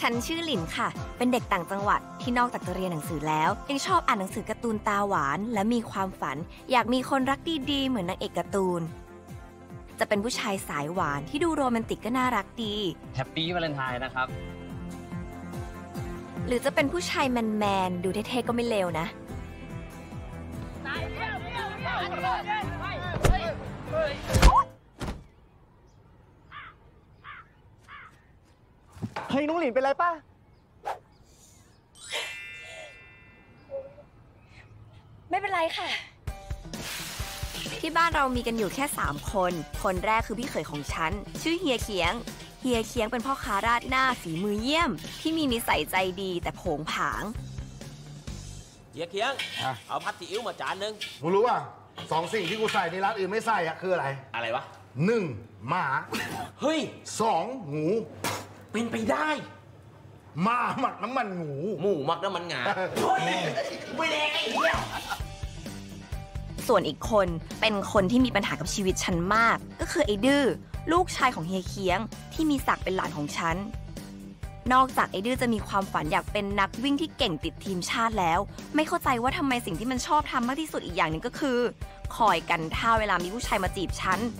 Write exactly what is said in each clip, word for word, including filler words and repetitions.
ฉันชื่อหลินค่ะเป็นเด็กต่างจังหวัดที่นอกจากจะเรียนหนังสือแล้วยังชอบอ่านหนังสือการ์ตูนตาหวานและมีความฝันอยากมีคนรักดีๆเหมือนนางเอกการ์ตูนจะเป็นผู้ชายสายหวานที่ดูโรแมนติกก็น่ารักดีแฮปปี้วาเลนไทน์นะครับหรือจะเป็นผู้ชายแมนๆดูเท่ๆก็ไม่เลวนะเฮ้ยน้องหลินเป็นไรป่ะไม่เป็นไรค่ะที่บ้านเรามีกันอยู่แค่สามคนคนแรกคือพี่เขยของฉันชื่อเฮียเคียงเฮียเคียงเป็นพ่อค้าราดหน้าฝีมือเยี่ยมที่มีนิสัยใจดีแต่โผงผางเฮียเคียงเอาผัดซีอิ๊วมาจานนึงมึงรู้ป่ะสองสิ่งที่กูใส่ในร้านอื่นไม่ใส่อะคืออะไรอะไรวะหนึ่งหมาเฮ้ยสองหมูเป็นไปได้หมาหมักน้ำมันหมูหมูหมักน้ำมันงาไม่แดงไอ้เหี้ยส่วนอีกคนเป็นคนที่มีปัญหากับชีวิตฉันมากก็คือไอ้ดื้อลูกชายของเฮียเคียงที่มีศักดิ์เป็นหลานของฉันนอกจากไอ้ดื้อจะมีความฝันอยากเป็นนักวิ่งที่เก่งติดทีมชาติแล้วไม่เข้าใจว่าทำไมสิ่งที่มันชอบทำมากที่สุดอีกอย่างหนึ่งก็คือคอยกันท่าเวลามีผู้ชายมาจีบฉัน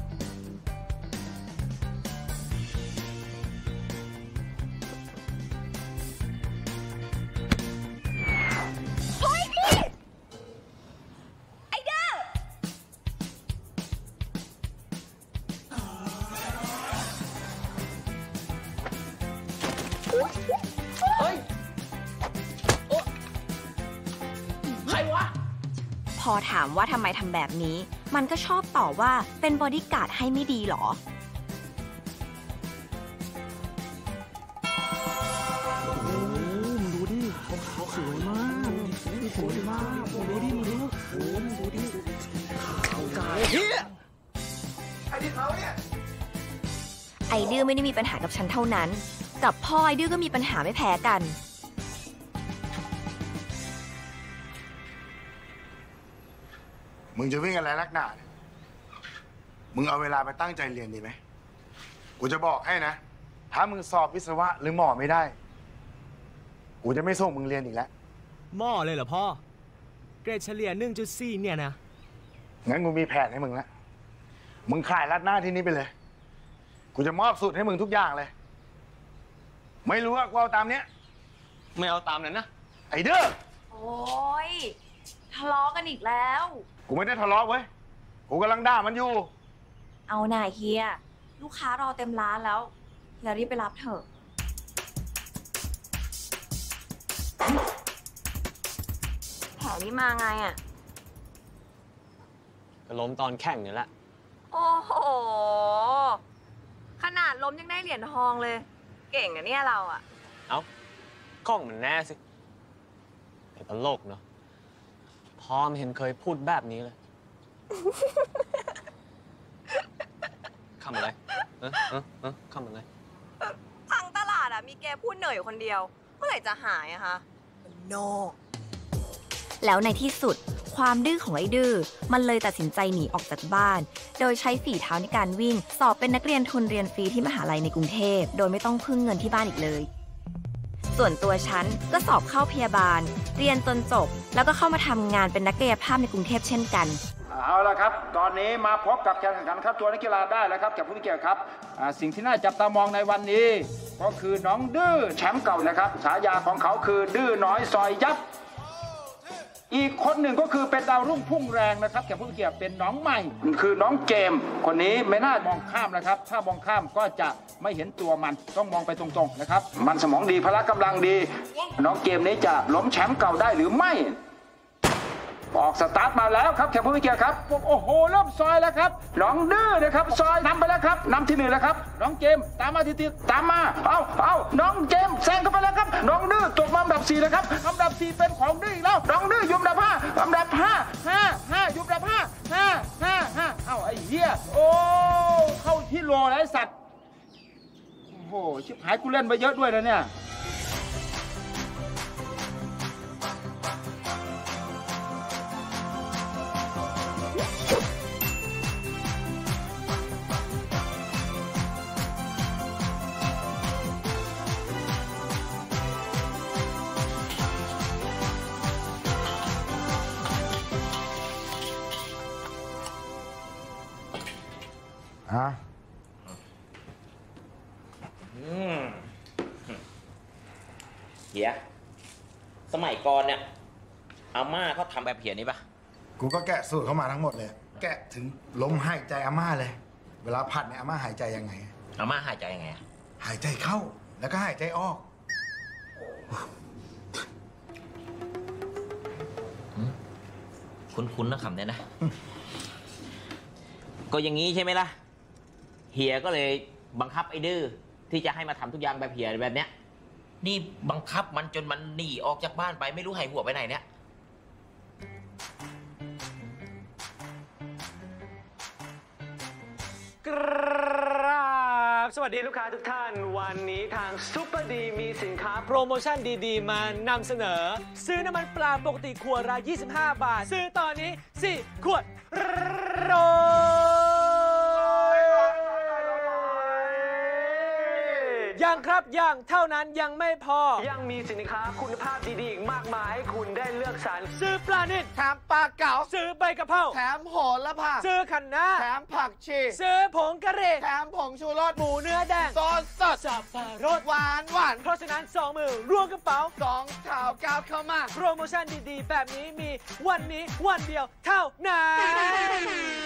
พอถามว่าทำไมทำแบบนี้มันก็ชอบตอบว่าเป็นบอดี้การ์ดให้ไม่ดีหรอโอ้มึงดูดิเขาเขาสวยมากสวยมากมึงดูดิมึงดูโอ้มึงดูดิขาวกาเฮียไอ้ที่เขาเนี่ยไอ้ดื้อไม่ได้มีปัญหากับฉันเท่านั้นกับพ่อไอ้ดื้อก็มีปัญหาไม่แพ้กันมึงจะวิ่งอะไรนักหนาเนี่ยมึงเอาเวลาไปตั้งใจเรียนดีไหมกูจะบอกให้นะถ้ามึงสอบวิศวะหรือหมอไม่ได้กูจะไม่ส่งมึงเรียนอีกแล้วหมอเลยเหรอพ่อเกรดเฉลี่ย หนึ่งจุดสี่ เนี่ยนะงั้นกูมีแผนให้มึงแล้วมึงขายรัดหน้าที่นี้ไปเลยกูจะมอบสูตรให้มึงทุกอย่างเลยไม่รู้ว่ากูเอาตามเนี้ยไม่เอาตามนั้นนะไอ้เด้อโอ้ยทะเลาะกันอีกแล้วกูไม่ได้ทะเลาะเว้ยกูกำลังด่ามันอยู่เอาหน่าเฮียลูกค้ารอเต็มร้านแล้วเฮียรีบไปรับเถอะแผลนี้มาไงอ่ะก็ล้มตอนแข่งนี่แหละโอ้โหขนาดล้มยังได้เหรียญทองเลยเก่งนะเนี่ยเราอ่ะเอ้าข้องมันแน่สิไอ้ตลกเนาะพ่อไม่เห็นเคยพูดแบบนี้เลยคำอะไรเออเออเออคำอะไรทั้งตลาดอะมีแกพูดเหนื่อยคนเดียวเมื่อไหร่จะหายอะคะโนแล้วในที่สุดความดื้อของไอ้ดื้อมันเลยตัดสินใจหนีออกจากบ้านโดยใช้ฝีเท้าในการวิ่งสอบเป็นนักเรียนทุนเรียนฟรีที่มหาลัยในกรุงเทพโดยไม่ต้องพึ่งเงินที่บ้านอีกเลยส่วนตัวฉันก็สอบเข้าพยาบาลเรียนจนจบแล้วก็เข้ามาทำงานเป็นนักกายภาพในกรุงเทพเช่นกันเอาละครับตอนนี้มาพบกับการแข่งขันครับตัวนักกีฬาได้แล้วครับแก่ผู้มีเกียรติครับสิ่งที่น่าจับตามองในวันนี้ก็คือน้องดื้อแชมป์เก่านะครับฉายาของเขาคือดื้อน้อยซอยยับอีกคนหนึ่งก็คือเป็นดาวรุ่งพุ่งแรงนะครับแก่ผู้มีเกียรติเป็นน้องใหม่คือน้องเจมส์คนนี้ไม่น่ามองข้ามนะครับถ้ามองข้ามก็จะไม่เห็นตัวมันต้องมองไปตรงๆนะครับมันสมองดีพละกำลังดีน้องเจมส์นี้จะล้มแชมป์เก่าได้หรือไม่ออกสตาร์ทมาแล้วครับแขกผู้มีเกียรติครับโอ้โหเริ่มซอยแล้วครับน้องดื้อนะครับซอยนำไปแล้วครับนำที่หนึ่งแล้วครับน้องเจมส์ตามมาติดๆตามมาเอาเอาน้องเจมส์แซงเข้าไปแล้วครับน้องดื้อตกมาอันดับสี่เลยครับอันดับสี่เป็นของดื้ออีกแล้วน้องดื้อยุบอันดับห้าอันดับห้าห้าห้ายุบอันดับห้าห้าห้าห้าเอาไอ้เหี้ยโอ้เข้าที่โลแล้วไอ้สัตว์โอ้โหชิบหายกูเล่นไปเยอะด้วยนะเนี่ยอืมเฮียสมัยก่อนเนี่ยอาม่าเขาทำแบบเฮียนี้ปะกูก็แกะสูตรเข้ามาทั้งหมดเลย แกะถึงลมหายใจอาม่าเลย เวลาผัดเนี่ยอาม่าหายใจยังไงอาม่าหายใจยังไงอะหายใจเข้าแล้วก็หายใจออกคุ้นๆนะคำเนี้ยนะ ก็อย่างนี้ใช่ไหมล่ะ เฮียก็เลยบังคับไอ้ดื้อที่จะให้มาทำทุกอย่างแบบเฮียแบบเนี้ย นี่บังคับมันจนมันหนีออกจากบ้านไปไม่รู้หายหัวไปไหนเนี่ยกราบสวัสดีลูกค้าทุกท่านวันนี้ทางซุปเปอร์ดีมีสินค้าโปรโมชั่นดีๆ มานำเสนอ ซื้อน้ำมันปลาปกติขวดละยี่สิบห้าบาท ซื้อตอนนี้สี่ขวดร้อยยังครับยังเท่านั้นยังไม่พอยังมีสินค้าคุณภาพดีๆอีกมากมายให้คุณได้เลือกสรรซื้อปลานิ่นแถมปลาเก๋าซื้อใบกะเพราแถมโหระพาซื้อคะน้าแถมผักชีซื้อผงกะหรี่แถมผงชูรสหมูเนื้อแดงซอสสดสับปะรดหวานหวานเพราะฉะนั้นสองมือรวมกระเป๋าสองเท้าก้าวเข้ามาโปรโมชั่นดีๆแบบนี้มีวันนี้วันเดียวเท่านั้น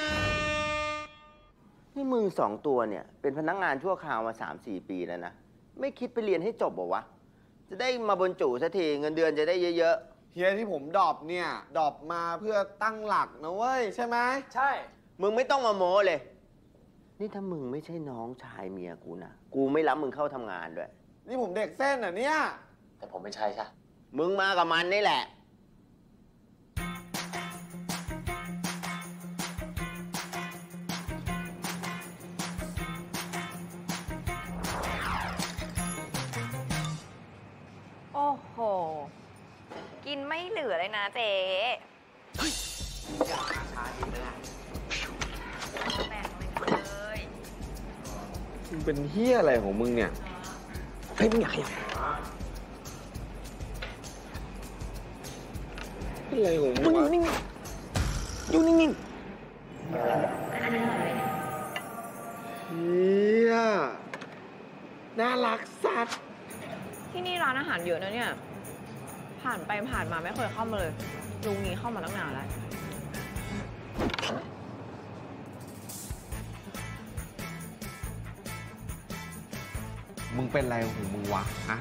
นี่มึงสองตัวเนี่ยเป็นพนักงานชั่วคราวมา สามสี่ ปีแล้วนะไม่คิดไปเรียนให้จบเหรอวะจะได้มาบรรจุสักทีเงินเดือนจะได้เยอะๆเฮียที่ผมดรอปเนี่ยดรอปมาเพื่อตั้งหลักนะเว้ยใช่ไหมใช่มึงไม่ต้องมาโม้เลยนี่ถ้ามึงไม่ใช่น้องชายเมียกูนะกูไม่รับมึงเข้าทำงานด้วยนี่ผมเด็กเส้นอ่ะเนี่ยแต่ผมไม่ใช่ใช่มึงมากับมันนี่แหละโอ้โห กินไม่เหลือเลยนะเจ๊อยากชาดีเลยแบ่งเลยมึงเป็นเฮียอะไรของมึงเนี่ยเฮ้ยมึงอยากขยับเป็นอะไรของมึงอยู่นิ่งๆอยู่นิ่งๆเฮียน่ารักสัตว์ที่นี่ร้านอาหารเยอะนะเนี่ย ผ่านไปผ่านมาไม่เคยเข้ามาเลยลุงนี้เข้ามาตั้งนานแล้วมึงเป็นอะไรของมึงวะฮะ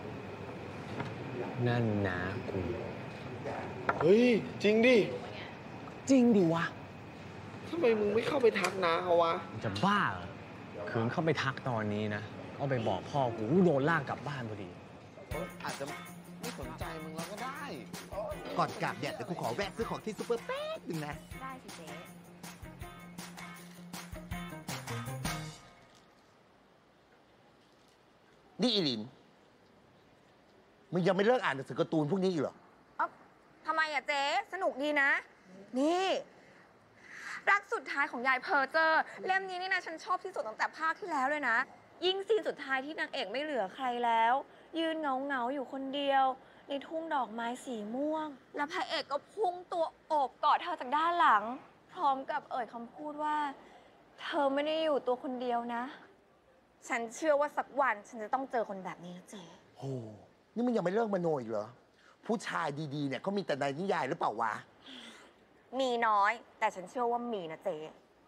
นั่นนะกูเฮ้ยจริงดิจริงดิวะทำไมมึงไม่เข้าไปทักน้าเขาวะจะบ้าเหรอคืนเข้าไปทักตอนนี้นะเอาไปบอกพ่อกูโดนลากกลับบ้านพอดีอาจจะไม่สนใจมึงแล้วก็ได้ก่อนกลับเนี่ยเดี๋ยวกูขอแวะซื้อของที่ซูเปอร์แป๊บนึงนะได้สิเจ๊นี่อีลินมึงยังไม่เลิกอ่านหนังสือการ์ตูนพวกนี้อีกเหรอเอ้าทำไมอะเจ๊สนุกดีนะนี่รักสุดท้ายของยายเพอร์เจอร์เล่มนี้นี่นะฉันชอบที่สุดตั้งแต่ภาคที่แล้วเลยนะยิ่งซีนสุดท้ายที่นางเอกไม่เหลือใครแล้วยืนเงาเงาอยู่คนเดียวในทุ่งดอกไม้สีม่วงแล้วพระเอกก็พุ่งตัวโอบกอดเธอจากด้านหลังพร้อมกับเอ่ยคำพูดว่าเธอไม่ได้อยู่ตัวคนเดียวนะฉันเชื่อว่าสักวันฉันจะต้องเจอคนแบบนี้นะเจ๊โหนี่มึงยังไม่เลิกมโนอีกเหรอผู้ชายดีๆเนี่ยเขามีแต่ในนิยายหรือเปล่าวะมีน้อยแต่ฉันเชื่อว่ามีนะเจ๊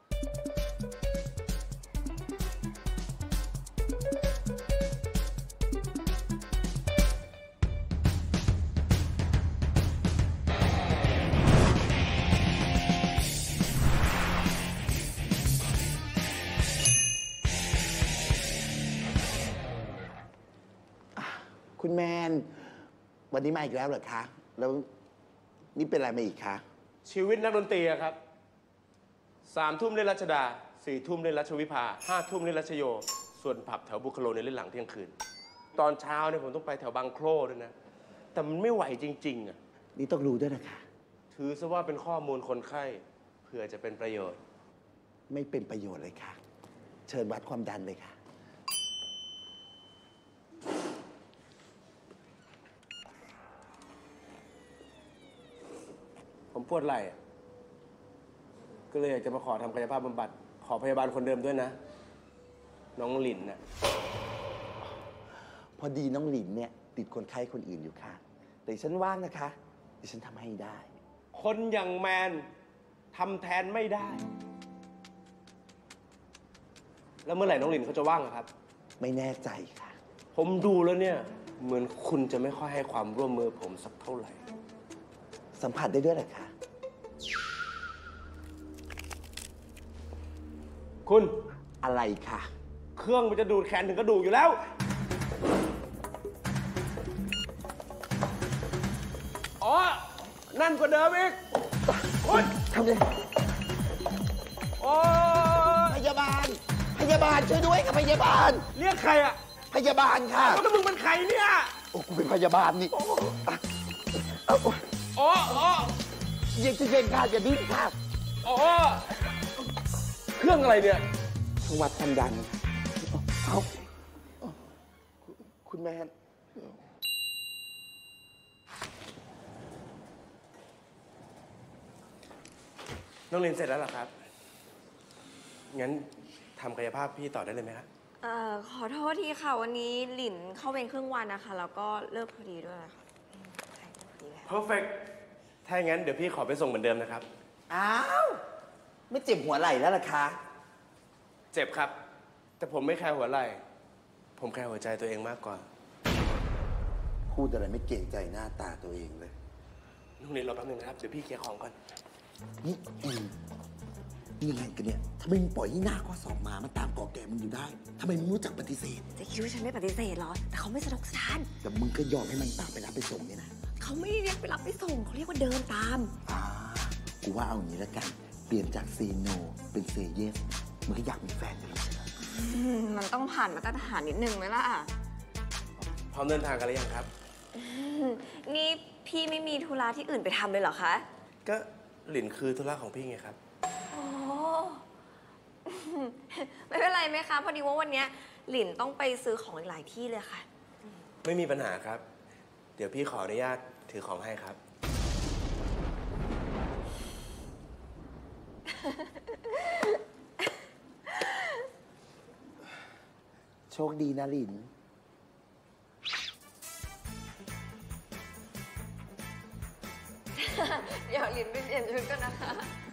คุณแมนวันนี้มาอีกแล้วเหรอคะแล้วนี่เป็นอะไรมาอีกคะชีวิตนักดนตรีครับสามทุ่มเล่นรัชดาสี่ทุ่มเล่นรัชวิภาห้าทุ่มเล่นรัชโยส่วนผับแถวบุคโลในเล่นหลังเที่ยงคืนตอนเช้าเนี่ยผมต้องไปแถวบางโคร่ด้วยนะแต่มันไม่ไหวจริงๆอ่ะนี่ต้องรู้ด้วยนะคะถือซะว่าเป็นข้อมูลคนไข้เผื่อจะเป็นประโยชน์ไม่เป็นประโยชน์เลยค่ะเชิญวัดความดันเลยค่ะผมปวดไหล่ก็เลยอยากจะมาขอทำกายภาพบำบัดขอพยาบาลคนเดิมด้วยนะน้องหลินนะพอดีน้องหลินเนี่ยติดคนไข้คนอื่นอยู่ค่ะ แต่ฉันว่างนะคะดิฉันทำให้ได้คนอย่างแมนทำแทนไม่ได้ แล้วเมื่อไหร่น้องหลินเขาจะว่างอะครับไม่แน่ใจค่ะผมดูแล้วเนี่ย เหมือนคุณจะไม่ค่อยให้ความร่วมมือผมสักเท่าไหร่สัมผัสได้ด้วยเหรอคะคุณอะไรคะเครื่องมันจะดูดแขนถึงกระดูกอยู่แล้ว อ๋อ นั่นกว่าเดิมอีกโอ๊ยทำเลยโอ๊ยพยาบาล พยาบาลช่วยด้วยค่ะพยาบาลเรียกใครอะพยาบาลค่ะแล้วมึงเป็นใครเนี่ยโอ้กูเป็นพยาบาลนี่อ่ะเอาโอ้ยอ๋ออ๋อเย็นเย็นๆค่ะอย่าดิ้นค่ะอ๋อ เครื่องอะไรเนี่ยเครื่องวัดความดันเอาเอาคุณแมนน้องเรียนเสร็จแล้วเหรอครับ งั้นทำกายภาพพี่ต่อได้เลยไหมครับเอ่อขอโทษทีค่ะ วันนี้หลินเข้าเวรครึ่งวันนะคะ แล้วก็เลิกพอดีด้วยค่ะอืมใช่พอดีแล้ว perfect ถ้าอย่างนั้นเดี๋ยวพี่ขอไปส่งเหมือนเดิมนะครับอ้าว ไม่เจ็บหัวไหล่แล้วล่ะคะเจ็บครับ แต่ผมไม่แคร์หัวไหล่ ผมแคร์หัวใจตัวเองมากกว่าพูดอะไรไม่เกรงใจหน้าตาตัวเองเลยน้องเรียนรอแป๊บนึงนะครับ เดี๋ยวพี่เคลียร์ของก่อนนี่อืมนี่อะไรกันเนี่ยทำไมมึงปล่อยให้หน้าข้อสอบมามันตามก่อแก่มึงอยู่ได้ทำไมมึงรู้จักปฏิเสธจะคิดว่าฉันไม่ปฏิเสธเหรอ แต่เขาไม่สะดวกสถานแต่มึงก็ยอมให้มันตามไปรับไปส่งเนี่ยนะเขาไม่ได้เรียกไปรับไปส่งเขาเรียกว่าเดินตามอ่ากูว่าเอาอย่างนี้แล้วกัน เปลี่ยนจากเซโนเป็นเซเยสมึงก็อยากมีแฟนกันแล้วใช่ไหมอืมมันต้องผ่านมาตรฐานนิดนึงไหมล่ะพร้อมเดินทางกันหรือยังครับอืมนี่พี่ไม่มีธุระที่อื่นไปทำเลยเหรอคะก็หลินคือธุระของพี่ไงครับโอ้ ไม่เป็นไรไหมคะ พอดีว่าวันเนี้ยหลินต้องไปซื้อของอีกหลายที่เลยค่ะไม่มีปัญหาครับ เดี๋ยวพี่ขออนุญาตถือของให้ครับโชคดีนะลินเดี๋ยวหลินไปเปลี่ยนชุดกันนะคะ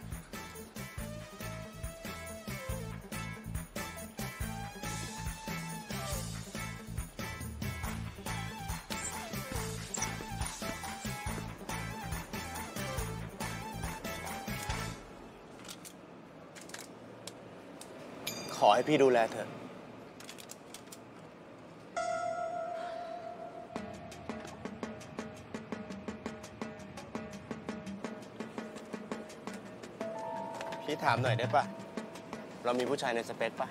ขอให้พี่ดูแลเธอ พี่ถามหน่อยได้ปะเรามีผู้ชายในสเปคปะ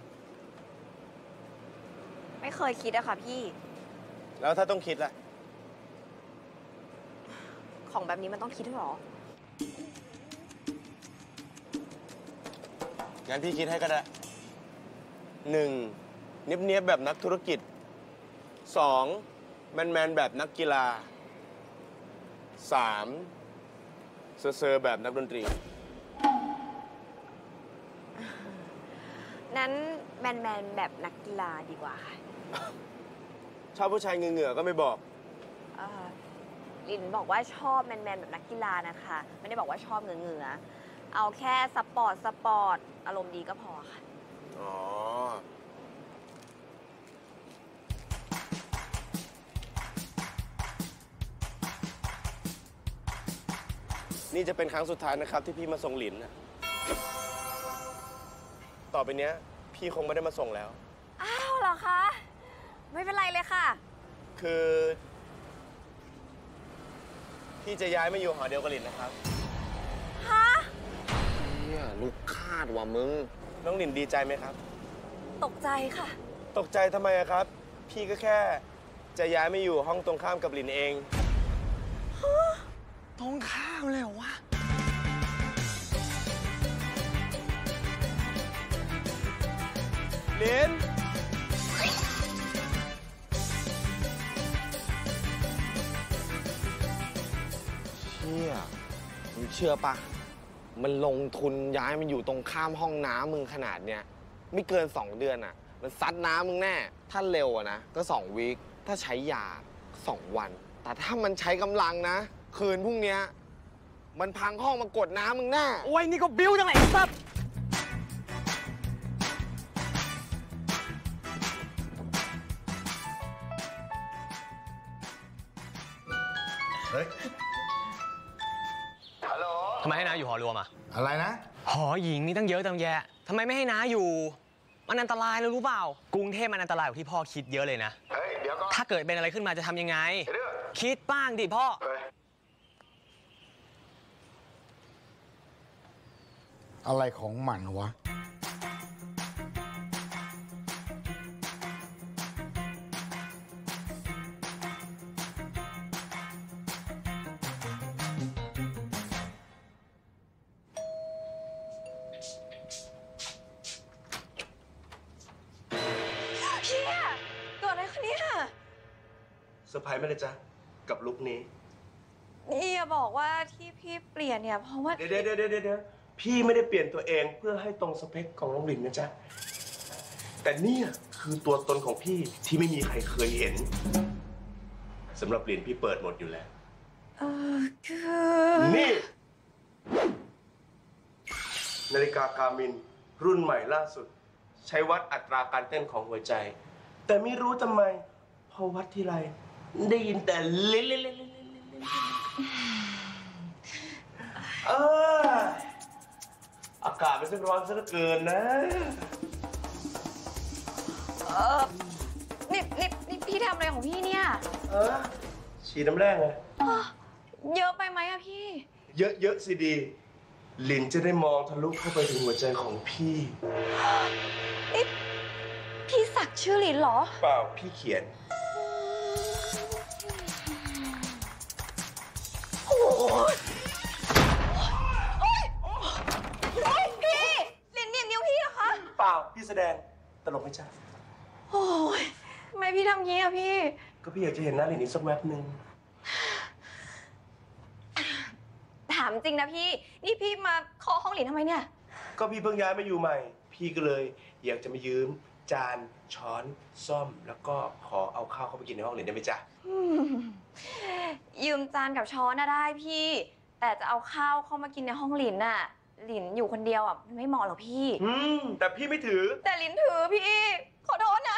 ไม่เคยคิดอะค่ะพี่แล้วถ้าต้องคิดล่ะของแบบนี้มันต้องคิดด้วยเหรองั้นพี่คิดให้ก็ได้หนึ่งเนียบๆแบบนักธุรกิจสองแมนๆแบบนักกีฬาสามเซอร์ๆแบบนักดนตรีนั้นแมนๆแบบนักกีฬาดีกว่าค่ะชอบผู้ชายเหงื่อๆก็ไม่บอกเอ่อลินบอกว่าชอบแมนๆแบบนักกีฬานะคะ ไม่ได้บอกว่าชอบเหงื่อๆเอาแค่สปอร์ตสปอร์ตอารมณ์ดีก็พอค่ะอ๋อ นี่จะเป็นครั้งสุดท้ายนะครับที่พี่มาส่งหลินนะต่อไปเนี้ยพี่คงไม่ได้มาส่งแล้วอ้าวเหรอคะ ไม่เป็นไรเลยค่ะคือ พี่จะย้ายมาอยู่หอเดียวกับหลินนะครับฮะเนี่ยลูกคาดว่ามึง น้องหลินดีใจไหมครับตกใจค่ะตกใจทำไมอะครับ พี่ก็แค่จะย้ายมาอยู่ห้องตรงข้ามกับหลินเองตรงข้ามเลยเหรอวะหลินเชี่ยมึงเชื่อปะมันลงทุนย้ายมันอยู่ตรงข้ามห้องน้ำมึงขนาดเนี้ยไม่เกินสองเดือนอะมันซัดน้ำมึงแน่ ถ้าเร็วอะนะ ก็สองวีคถ้าใช้ยาสองวัน แต่ถ้ามันใช้กำลังนะ คืนพรุ่งเนี้ยมันพังห้องมากดน้ำมึงแน่โอ้ยนี่ก็บิ้วจังไหนสัตว์เฮ้ยฮัลโหลทำไมให้น้าอยู่หอรวมอ่ะอะไรนะหอหญิงมีตั้งเยอะตั้งแยะทำไมไม่ให้น้าอยู่ มันอันตรายเลยรู้เปล่ากรุงเทพมันอันตรายกว่าที่พ่อคิดเยอะเลยนะเฮ้ย เดี๋ยวก่อนถ้าเกิดเป็นอะไรขึ้นมาจะทำยังไงเดี๋ยวคิดบ้างดิพ่ออะไรของมันวะเฮียเกิดอะไรขึ้นเนี่ยเซอร์ไพรส์ไหมเลยจ๊ะ กับลุคนี้นี่อย่าบอกว่าที่พี่เปลี่ยนเนี่ยเพราะว่าเดี๋ยวเดี๋ยวเดี๋ยวเดี๋ยวพี่ไม่ได้เปลี่ยนตัวเองเพื่อให้ตรงสเปคของน้องหลินนะจ๊ะ แต่เนี่ยคือตัวตนของพี่ที่ไม่มีใครเคยเห็นสำหรับหลินพี่เปิดหมดอยู่แล้วเออคือนี่ นาฬิกาการ์มินรุ่นใหม่ล่าสุด ใช้วัดอัตราการเต้นของหัวใจ แต่ไม่รู้ทำไม พอวัดทีไรได้ยินแต่เล่นเล่นเล่นเล่นเล่นเอออากาศมันช่างร้อนซะเหลือเกินนะเออนี่นี่นี่พี่ทำอะไรของพี่เนี่ยเออฉีดน้ำแร่ไงเยอะไปไหมอะพี่เยอะๆสิดีหลินจะได้มองทะลุเข้าไปถึงหัวใจของพี่นี่พี่สักชื่อหลินเหรอเปล่าพี่เขียนโอ้ยโอ้ยโอ้ยพี่หลินเหนียบนิ้วพี่เหรอคะเปล่าพี่แสดงตลกไหมจ๊ะโอ้ยทำไมพี่ทำงี้อะพี่ก็พี่อยากจะเห็นหน้าหลินอีกสักแวบหนึ่งถามจริงนะพี่ นี่พี่มาเคาะห้องหลินทำไมเนี่ยก็พี่เพิ่งย้ายมาอยู่ใหม่ พี่ก็เลยอยากจะมายืมจานช้อนซ่อมแล้วก็ขอเอาข้าวเข้าไปกินในห้องหลินได้ไหมจ๊ะยืมจานกับช้อนน่ะได้พี่ แต่จะเอาข้าวเข้ามากินในห้องหลินน่ะ หลินอยู่คนเดียวอ่ะมันไม่เหมาะหรอกพี่อืมแต่พี่ไม่ถือแต่หลินถือพี่ ขอโทษนะ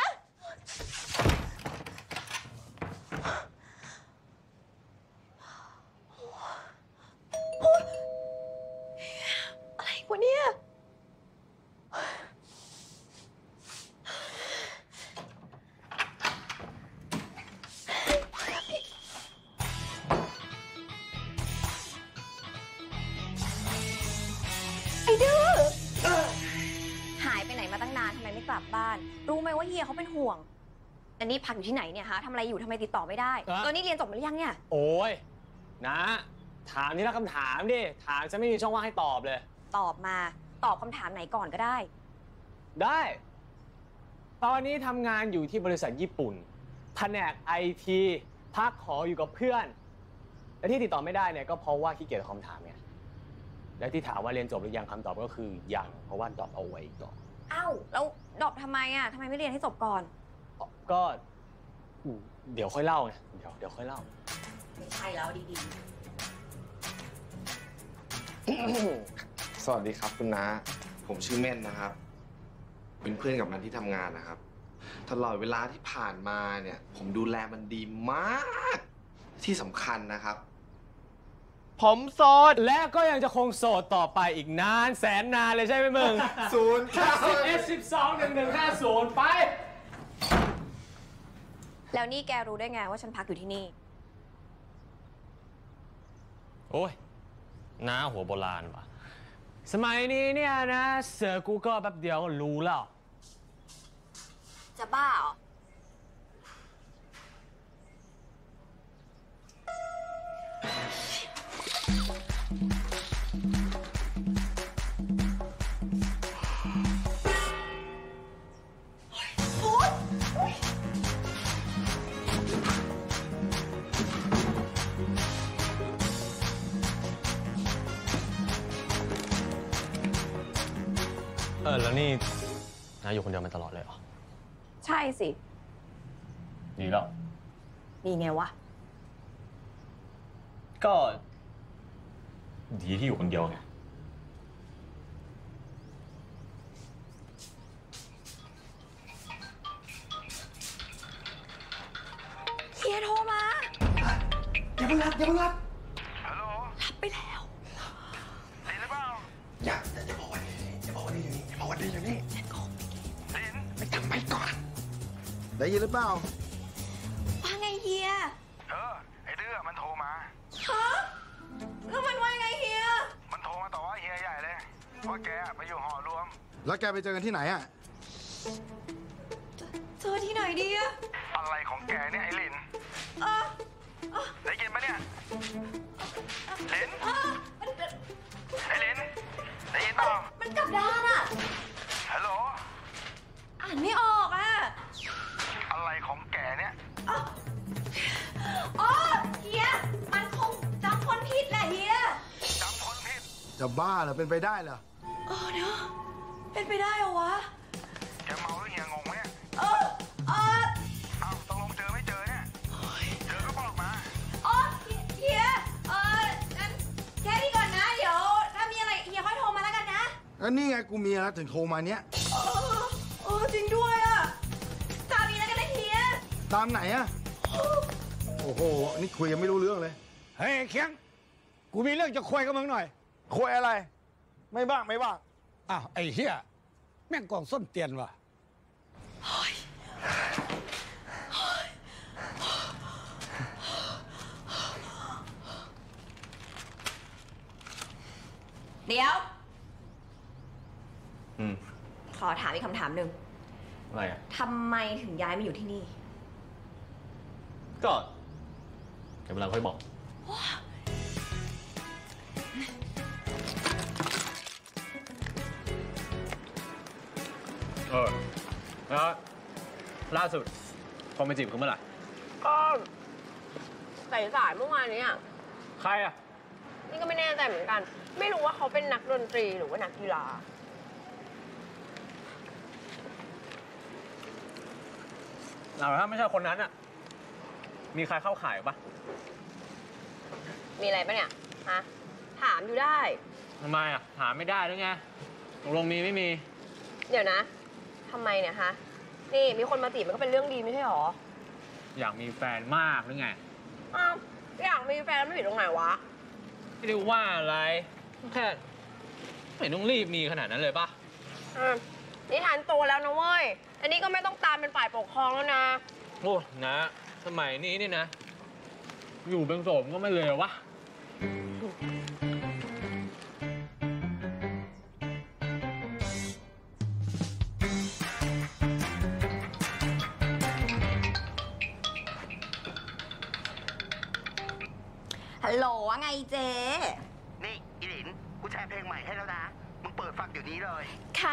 อะไรวะเนี่ย ไอ้ดื้อหายไปไหนมาตั้งนานทำไมไม่กลับบ้าน รู้ไหมว่าเฮียเขาเป็นห่วงแต่นี่พักอยู่ที่ไหนเนี่ยฮะทำอะไรอยู่ทำไมติดต่อไม่ได้ตอนนี้เรียนจบมาหรือยังเนี่ยโอ้ยนะถามนี่ละคำถามดิ ถามจะไม่มีช่องว่างให้ตอบเลยตอบมาตอบคำถามไหนก่อนก็ได้ได้ ตอนนี้ทำงานอยู่ที่บริษัทญี่ปุ่น แผนกไอทีพักหออยู่กับเพื่อน และที่ติดต่อไม่ได้เนี่ยก็เพราะว่าขี้เกียจตอบคำถามไง และที่ถามว่าเรียนจบหรือยังคำตอบก็คือยังเพราะว่าดรอปเอาไว้ก่อนอ้าวแล้วดรอปทำไมอ่ะทำไมไม่เรียนให้จบก่อนก็เดี๋ยวค่อยเล่าไงเดี๋ยวเดี๋ยวค่อยเล่าไม่ใช่แล้วดีสวัสดีครับคุณน้า ผมชื่อเม่นนะครับ เป็นเพื่อนกับมันที่ทำงานนะครับ ตลอดเวลาที่ผ่านมาเนี่ย ผมดูแลมันดีมาก ที่สำคัญนะครับ ผมโสดและก็ยังจะคงโสดต่อไปอีกนานแสนนานเลยใช่ไหมมึงศูนย์สิบเอ็ดสิบสองหนึ่งหนึ่งห้าศูนย์ไปๆแล้วนี่แกรู้ได้ไงว่าฉันพักอยู่ที่นี่โอ้ยน้าหัวโบราณว่ะ สมัยนี้เนี่ยนะเสิร์ชกูเกิลแป๊บเดียวก็รู้แล้วจะบ้าเหรอเออแล้วนี่น้าอยู่คนเดียวมาตลอดเลยเหรอใช่สิดีแล้วดีไงวะก็ดีที่อยู่คนเดียวไงเฮียโทรมาอย่าเพิ่งรับอย่าเพิ่งรับรับไปแล้วอย่าอย่าบอกว่าอย่าบอกว่าดีอย่างนี้อย่าบอกว่าดีอย่างนี้ไปทำไมก่อน ได้ยินหรือเปล่าว่าไงเฮียเออ ไอ้เดื้อมันโทรมาฮะแล้วมันว่าไงเฮียมันโทรมาต่อว่าเฮียใหญ่เลยว่าแกไปอยู่หอรวม แล้วแกไปเจอกันที่ไหนอะเจอที่ไหนดีอะอะไรของแกเนี่ยไอ้ลินเออเออได้ยินปะเนี่ยลินเออมันไอ้ลินได้ยินเปล่ามันกลับด้านอะฮัลโหลอ่านไม่ออกอะอะไรของแกเนี่ยอ๋อเฮีย มันคงจำคนผิดแหละเฮียจำคนผิด จะบ้าเหรอ เป็นไปได้เหรอเออเนอะเป็นไปได้เหรอวะแกเมาหรือเฮียงงไหมเออเออเอ้าตกลงเจอไม่เจอเนี่ย เจอก็บอกมาอ๋อเฮีย เอองั้นแค่นี้ก่อนนะ เดี๋ยวถ้ามีอะไรเฮียค่อยโทรมาแล้วกันนะก็นี่ไงกูมีแล้วถึงโทรมาเนี้ยเออเออจริงด้วยอะตามนี้แล้วกันนะเฮียตามไหนอะโอ้โห นี่คุยกันไม่รู้เรื่องเลยเฮ้ยเคียง กูมีเรื่องจะคุยกับมึงหน่อยคุยอะไร ไม่บ้างไม่บ้างอ้าวไอ้เฮียแม่งกองส้นเตียนว่ะเดี๋ยวอืมขอถามอีกคำถามหนึ่งอะไรอ่ะทำไมถึงย้ายมาอยู่ที่นี่ก็เดี๋ยวเวลาค่อยบอก เออ แล้วล่าสุดพอมาจีบเขาเมื่อไหร่ก็สายสายเมื่อวานนี้อ่ะใครอ่ะนี่ก็ไม่แน่ใจเหมือนกัน ไม่รู้ว่าเขาเป็นนักดนตรีหรือว่านักกีฬาเอาถ้าไม่ใช่คนนั้นอ่ะ มีใครเข้าข่ายปะมีอะไรปะเนี่ย ฮะ ถามอยู่ได้ทำไมอ่ะ ถามไม่ได้หรือไงตกลงมีไม่มีเดี๋ยวนะทำไมเนี่ยฮะ นี่มีคนมาจีบมันก็เป็นเรื่องดีไม่ใช่หรออยากมีแฟนมากหรือไงอ้าวอยากมีแฟนแล้วไม่ผิดตรงไหนวะไม่ได้ว่าอะไร แค่ไม่ต้องรีบมีขนาดนั้นเลยปะอืมนี่ทันโตแล้วนะเว้ย อันนี้ก็ไม่ต้องตามเป็นฝ่ายปกครองแล้วนะโอ้นะสมัยนี้นี่นะ อยู่เป็นโสมก็ไม่เลยวะฮัลโหลว่าไงเจ๊นี่อีหลิน กูแชร์เพลงใหม่ให้แล้วนะ มึงเปิดฟังเดี๋ยวนี้เลยค่ะ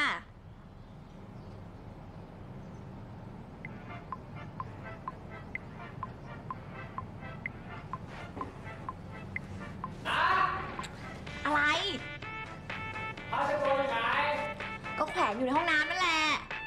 อะไรผ้าเช็ดตัวอยู่ไหน ก็แขวนอยู่ในห้องน้ำนั่นแหละ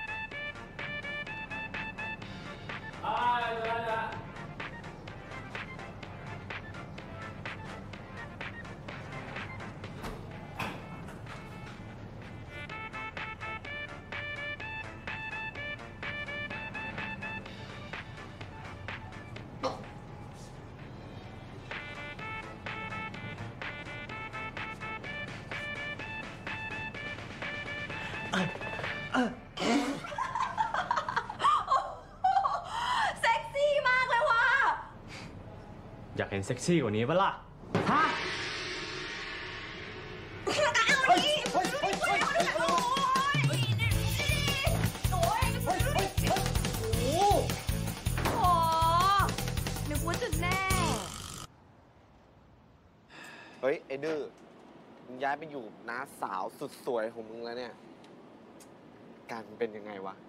เซ็กซี่มากเลยว่ะอยากเห็นเซ็กซี่กว่านี้ปะล่ะฮะเอาดิโอ้ยโอ้ยโอ้ยโอ้ยโอ้ยโอ้โหนึกว่าจะแน่เฮ้ย ไอ้ดื้อ มึงย้ายไปอยู่น้าสาวสุดสวยของมึงแล้วเนี่ย การเป็นยังไงวะ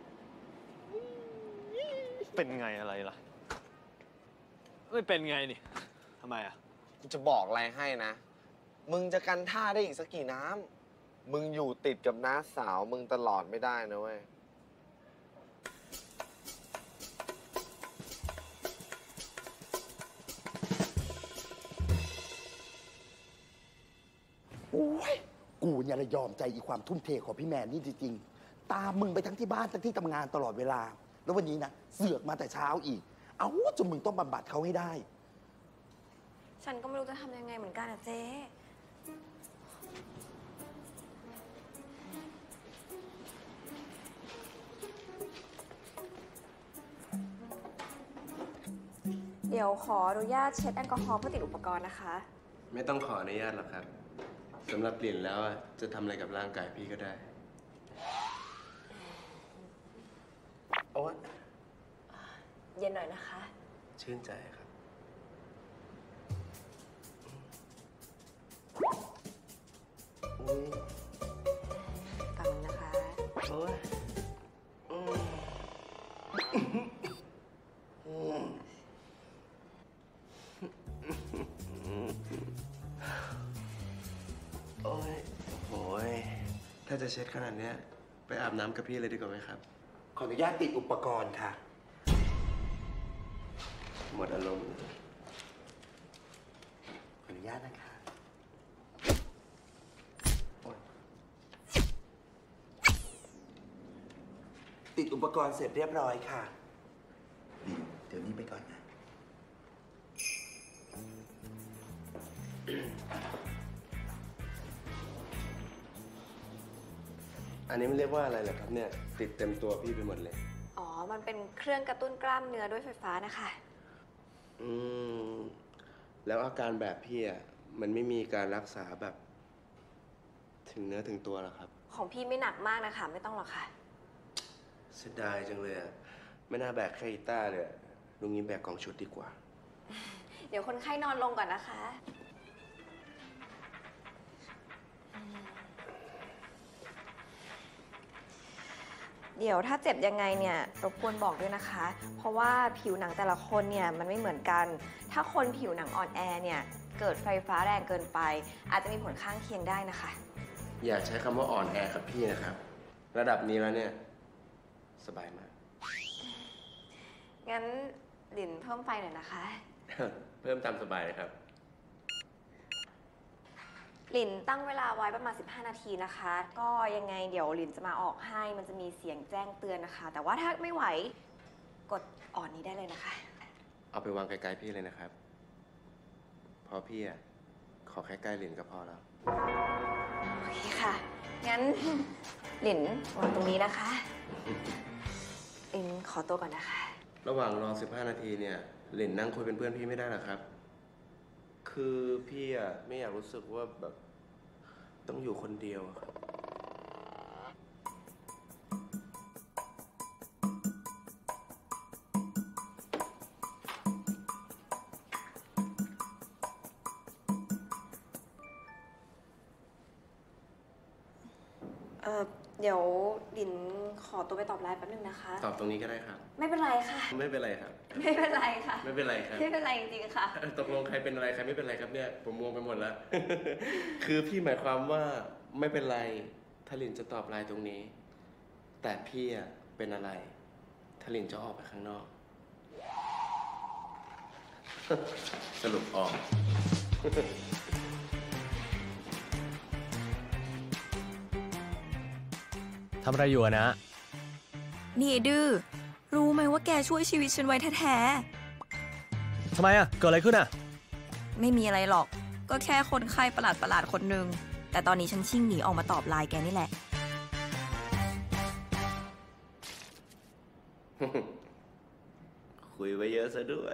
เป็นไงอะไรล่ะ ไม่เป็นไงนี่ทำไมอ่ะกูจะบอกอะไรให้นะ มึงจะกันท่าได้อีกสักกี่น้ำ มึงอยู่ติดกับน้าสาวมึงตลอดไม่ได้นะเว้ยกูเนี่ยละยอมใจอีความทุ่มเทของพี่แมนนี่จริงๆตามมึงไปทั้งที่บ้านทั้งที่ทำงานตลอดเวลา แล้ววันนี้นะเสือกมาแต่เช้าอีก เอาจนมึงต้องบำบัดเขาให้ได้ฉันก็ไม่รู้จะทำยังไงเหมือนกันอะเจ๊เดี๋ยวขออนุญาตเช็ดแอลกอฮอล์เพื่อติดอุปกรณ์นะคะไม่ต้องขออนุญาตหรอกครับสำหรับกลิ่นแล้วอะจะทำอะไรกับร่างกายพี่ก็ได้โอ๊ยเย็นหน่อยนะคะชื่นใจครับอุ้ยฟังนะคะโอ๊ยอืมอืมโอ้ยโอ้ยถ้าจะเช็ดขนาดเนี้ยไปอาบน้ำกับพี่เลยดีกว่าไหมครับขออนุญาตติดอุปกรณ์ค่ะหมดอารมณ์ขออนุญาตนะคะ ติดอุปกรณ์เสร็จเรียบร้อยค่ะดีเดี๋ยวนี้ไปก่อนนะอันนี้มันเรียกว่าอะไรเหรอครับเนี่ยติดเต็มตัวพี่ไปหมดเลยอ๋อ มันเป็นเครื่องกระตุ้นกล้ามเนื้อด้วยไฟฟ้านะคะอืมแล้วอาการแบบพี่อ่ะมันไม่มีการรักษาแบบ ถึงเนื้อถึงตัวหรอครับของพี่ไม่หนักมากนะคะ ไม่ต้องหรอกค่ะเสียดายจังเลยอ่ะไม่น่าแบกแค่กีตาร์เลยลุงนี้แบกกล่องชุดดีกว่าเดี๋ยวคนไข้นอนลงก่อนนะคะ เดี๋ยวถ้าเจ็บยังไงเนี่ยรบกวนบอกด้วยนะคะ เพราะว่าผิวหนังแต่ละคนเนี่ยมันไม่เหมือนกัน ถ้าคนผิวหนังอ่อนแอเนี่ยเกิดไฟฟ้าแรงเกินไป อาจจะมีผลข้างเคียงได้นะคะอย่าใช้คำว่าอ่อนแอกับพี่นะครับ ระดับนี้แล้วเนี่ยสบายมากงั้นหลินเพิ่มไฟหน่อยนะคะเพิ่มตามสบายเลยครับหลินตั้งเวลาไว้ประมาณสิบห้านาทีนะคะ ก็ยังไงเดี๋ยวหลินจะมาออกให้ มันจะมีเสียงแจ้งเตือนนะคะ แต่ว่าถ้าไม่ไหวกดอ่อนนี้ได้เลยนะคะเอาไปวางไกลๆพี่เลยนะครับเพราะพี่อ่ะขอแค่ใกล้หลินก็พอแล้วโอเคค่ะ งั้น หลินวางตรงนี้นะคะหลินขอตัวก่อนนะคะระหว่างรอสิบห้านาทีเนี่ยหลินนั่งคุยเป็นเพื่อนพี่ไม่ได้หรอครับ คือพี่อ่ะไม่อยากรู้สึกว่าแบบต้องอยู่คนเดียวอะครับเออเดี๋ยวหลินขอตัวไปตอบไลน์แป๊บนึงนะคะตอบตรงนี้ก็ได้ครับไม่เป็นไรค่ะไม่เป็นไรครับไม่เป็นไรค่ะไม่เป็นไรครับไม่เป็นไรจริงๆค่ะตกลงใครเป็นอะไรใครไม่เป็นไรครับเนี่ยผมงงไปหมดแล้ว คือพี่หมายความว่าไม่เป็นไรถ้าลินจะตอบไลน์ตรงนี้ แต่พี่อะเป็นอะไรถ้าลินจะออกไปข้างนอก สรุปออกทำอะไรอยู่อะนะนี่ไอ้ดื้อ รู้ไหมว่าแกช่วยชีวิตฉันไว้แท้ทำไมอะเกิดอะไรขึ้นอะๆ ไม่มีอะไรหรอก ก็แค่คนไข้ประหลาดประหลาดๆคนหนึ่ง แต่ตอนนี้ฉันชิ่งหนีออกมาตอบไลน์แกนี่แหละคุยไว้เยอะซะด้วย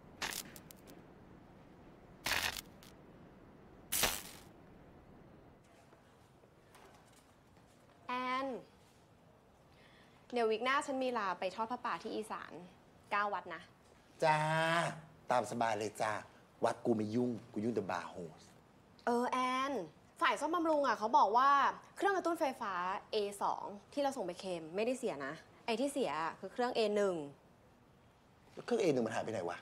แอน เดี๋ยววิกหน้าฉันมีลาไปทอดพระป่าที่อีสานเก้าวัดนะจ้า ตามสบายเลยจ้า วัดกูไม่ยุ่ง กูยุ่งแต่บาร์โฮสเออแอน ฝ่ายซ่อมบำรุงอ่ะเขาบอกว่าเครื่องกระตุ้นไฟฟ้า เอ สอง ที่เราส่งไปเคลมไม่ได้เสียนะ ไอ้ที่เสียคือเครื่อง เอ หนึ่งแล้วเครื่องเอหนึ่งมันหายไปไหนวะ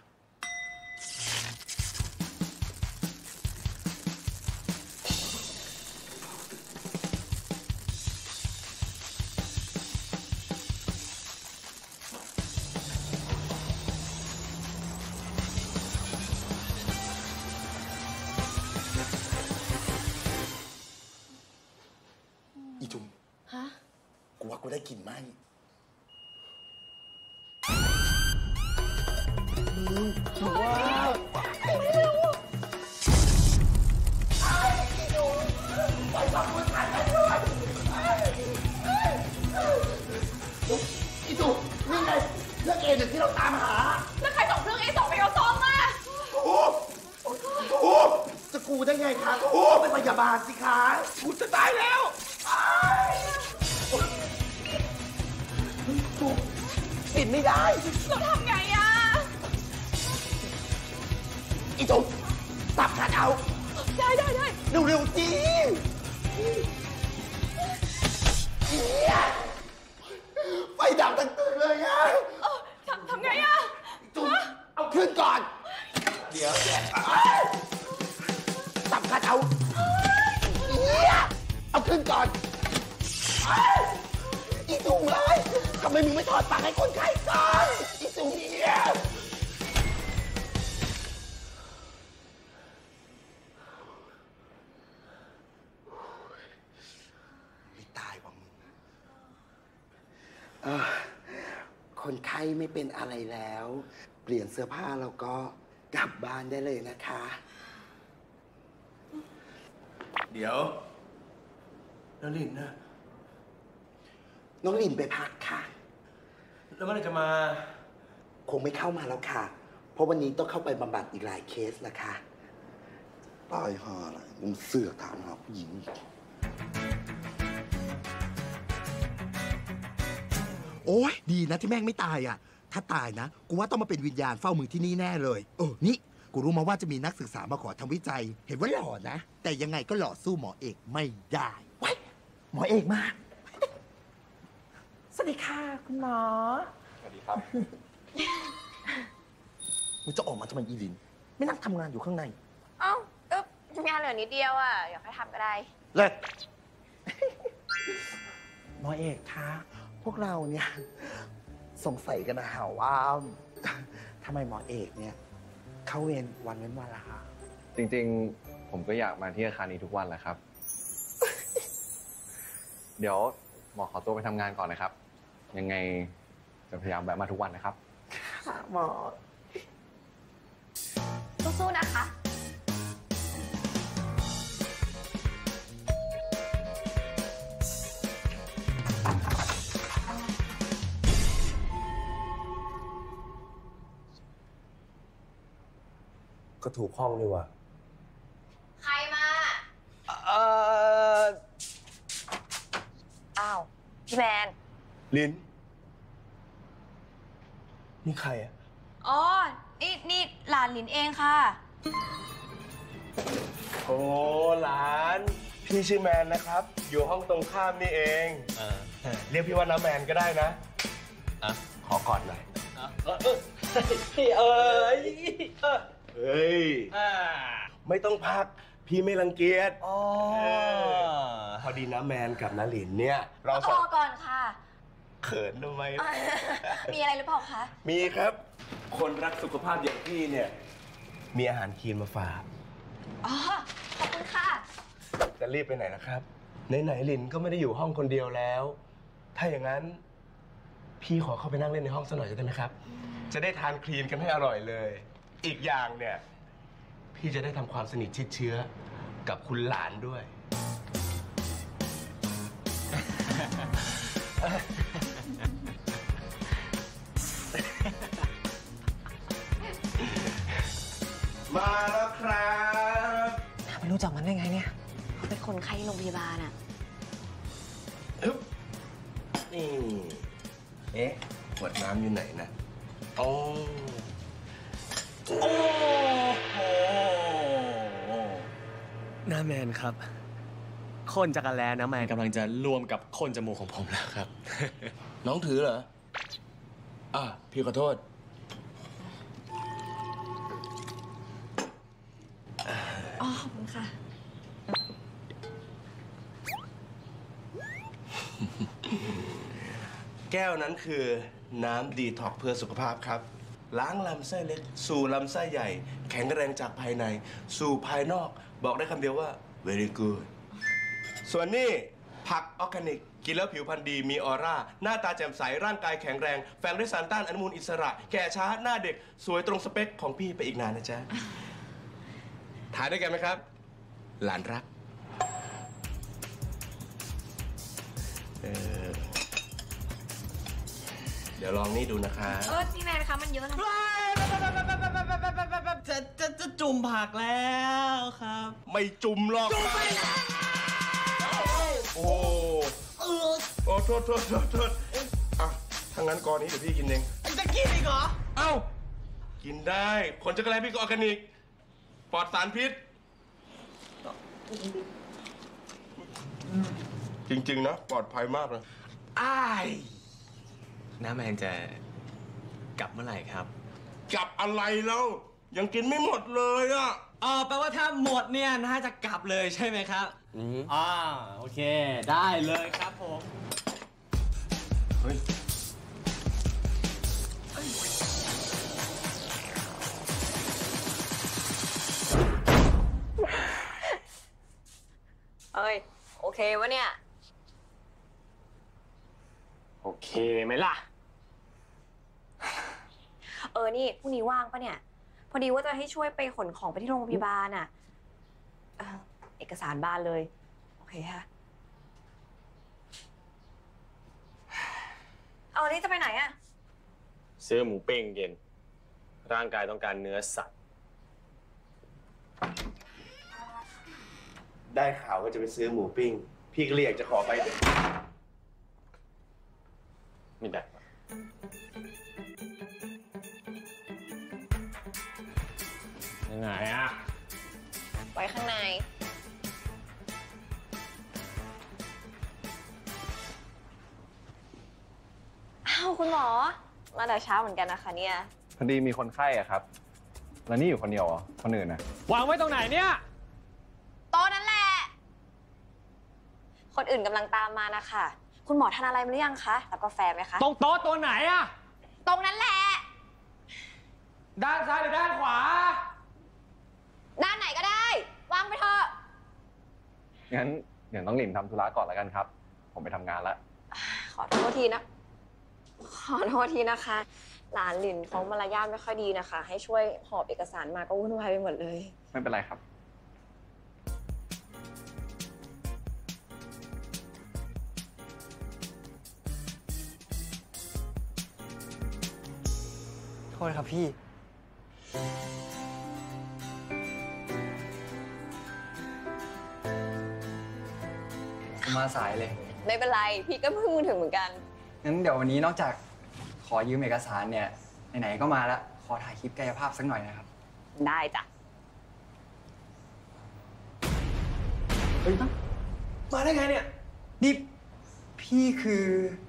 กลิ่นไหมว้าวไปฟังคนถ่ายกันด้วยอีจูนี่ไงเรื่องเอเด็กที่เราตามหาแล้วใครส่งเรื่องเอสองไปเอาซองมาโอ้โหจะกูได้ไงคะโอ้เป็นพยาบาลสิคะกูจะตายแล้วปิดไม่ได้เราทำไงอ่ะอีจุ๊บตับขาดเอาได้ได้ได้เร็วๆจีไฟดับตั้งตื่นเลยอ่ะทำทำไงอ่ะจุ๊บเอาขึ้นก่อนเดี๋ยวเดี๋ยวตับขาดเอาเอาขึ้นก่อนอีจุ๊บเลยทำไมมึงไม่ถอดปากให้คนไข้ก่อนอีจุ๊บเนี่ยคนไข้ไม่เป็นอะไรแล้ว เปลี่ยนเสื้อผ้าแล้วก็กลับบ้านได้เลยนะคะเดี๋ยวน้องลินนะน้องลินไปพักค่ะแล้วเมื่อไหร่จะมาคงไม่เข้ามาแล้วค่ะ เพราะวันนี้ต้องเข้าไปบำบัดอีกหลายเคสนะคะตายห่าละมึงเสือกถามหาผู้หญิงโอ้ยดีนะที่แม่งไม่ตายอ่ะถ้าตายนะกูว่าต้องมาเป็นวิญญาณเฝ้ามึงที่นี่แน่เลยเออนี่กูรู้มาว่าจะมีนักศึกษามาขอทำวิจัยเห็นว่าหล่อนะแต่ยังไงก็หล่อสู้หมอเอกไม่ได้ว้ายหมอเอกมาสวัสดีค่ะคุณหมอสวัสดีครับมึงจะออกมาทำไมอีลินไม่นั่งทำงานอยู่ข้างในเอ้าก็งานเหลือนิดเดียวอ่ะเดี๋ยวค่อยทำก็ได้เลิศหมอเอกคะพวกเราเนี่ยสงสัยกันนะฮะว่าทำไมหมอเอกเนี่ยเข้าเวรวันเว้นวันละคะจริงๆผมก็อยากมาที่อาคารนี้ทุกวันแหละครับ เดี๋ยวหมอขอตัวไปทำงานก่อนนะครับ ยังไงจะพยายามแวะมาทุกวันนะครับค่ะหมอสู้ๆนะคะก็ถูกห้องนี่ว่ะใครมาเอ่ออ้าวพี่แมนลินนี่ใครอ่ะอ๋อนี่นี่หลานลินเองค่ะโอ้หลานพี่ชื่อแมนนะครับอยู่ห้องตรงข้ามนี่เองเออเรียกพี่ว่าน้าแมนก็ได้นะอ่ะขอกอดหน่อยเออเออพี่เอ๋ยเฮ้ยไม่ต้องพักพี่ไม่รังเกียจอ๋อพอดีนะแมนกับนาหลินเนี่ยเราสองก่อนค่ะเขินทำไมมีอะไรหรือเปล่าคะมีครับคนรักสุขภาพอย่างพี่เนี่ยมีอาหารคลีนมาฝากอ๋อขอบคุณค่ะจะรีบไปไหนนะครับไหนๆหลินก็ไม่ได้อยู่ห้องคนเดียวแล้วถ้าอย่างนั้นพี่ขอเข้าไปนั่งเล่นในห้องสักหน่อยจะได้ไหมครับจะได้ทานคลีนกันให้อร่อยเลยอีกอย่างเนี่ยพี่จะได้ทำความสนิทชิดเชื้อกับคุณหลานด้วยมาแล้วครับไม่รู้จักมันได้ไงเนี่ยเขาเป็นคนไข้โรงพยาบาลอ่ะนี่เอ๊ะขวดน้ำอยู่ไหนนะโอ้โอ้โหน้าแมนครับคนจักรแลน้าแมนกำลังจะรวมกับคนจมูกของผมแล้วครับน้องถือเหรออ่ะพี่ขอโทษอ๋อขอบคุณค่ะแก้วนั้นคือน้ำดีท็อกเพื่อสุขภาพครับล้างลำไส้เล็กสู่ลำไส้ใหญ่แข็งแรงจากภายในสู่ภายนอกบอกได้คำเดียวว่า very good ส่วนนี้ผักออร์แกนิกกินแล้วผิวพรรณดีมีออร่าหน้าตาแจ่มใสร่างกายแข็งแรงแฝงด้วยสารต้านอนุมูลอิสระแก่ช้าหน้าเด็กสวยตรงสเปคของพี่ไปอีกนานนะจ๊ะถ่ายด้วยกันไหมครับ หลานรักเออเดี๋ยวลองนี่ดูนะคะเออพี่แมนคะมันเยอะนะจะจะจะจุ่มผักแล้วครับไม่จุ่มหรอกจุ่มไปแล้วโอ้โอ้โทษโทษโทษโทษอ่ะถ้างั้นกอนี้เดี๋ยวพี่กินเองจะกินอีกเหรอเอ้ากินได้ผลจักรแลพี่ก็ออร์แกนิกปลอดสารพิษจริงๆนะปลอดภัยมากเลยอ้ายน้าแมนจะกลับเมื่อไหร่ครับกลับอะไรแล้วยังกินไม่หมดเลยอ่ะอ๋อแปลว่าถ้าหมดเนี่ยน่าจะกลับเลยใช่ไหมครับอ่าโอเคได้เลยครับผมเฮ้ยเอ้ยโอเควะเนี่ยโอเคไหมล่ะเออนี่พรุ่งนี้ว่างปะเนี่ยพอดีว่าจะให้ช่วยไปขนของไปที่โรงพยาบาลอ่ะเอ่อเอกสารบ้านเลยโอเคค่ะเอานี่จะไปไหนอ่ะซื้อหมูปิ้งกินร่างกายต้องการเนื้อสัตว์ได้ข่าวว่าจะไปซื้อหมูปิ้งพี่ก็เลยอยากจะขอไปด้วยไม่ได้ยังไงอะไว้ข้างในอ้าวคุณหมอมาแต่เช้าเหมือนกันนะคะเนี่ยพอดีมีคนไข้อะครับ แล้วนี่อยู่คนเดียวเหรอ คนอื่นนะวางไว้ตรงไหนเนี่ยโต๊ะนั่นแหละคนอื่นกำลังตามมานะคะคุณหมอทานอะไรมาหรือยังคะรับกาแฟไหมคะตรงโต๊ะตัวไหนอะตรงนั้นแหละด้านซ้ายหรือด้านขวาด้านไหนก็ได้วางไปเถอะงั้นเดี๋ยวน้องหลินทำธุระก่อนแล้วกันครับ ผมไปทำงานแล้วขอโทษทีนะขอโทษทีนะคะหลานหลินเขามารยาทไม่ค่อยดีนะคะ ให้ช่วยหอบเอกสารมาก็วุ่นวายไปหมดเลยไม่เป็นไรครับโทษครับพี่ มาสายเลยไม่เป็นไรพี่ก็เพิ่งมาถึงเหมือนกันงั้นเดี๋ยววันนี้นอกจากขอยืมเอกสารเนี่ยไหนๆก็มาแล้วขอถ่ายคลิปกายภาพสักหน่อยนะครับได้จ้ะเฮ้ยมาได้ไงเนี่ย นี่พี่คือ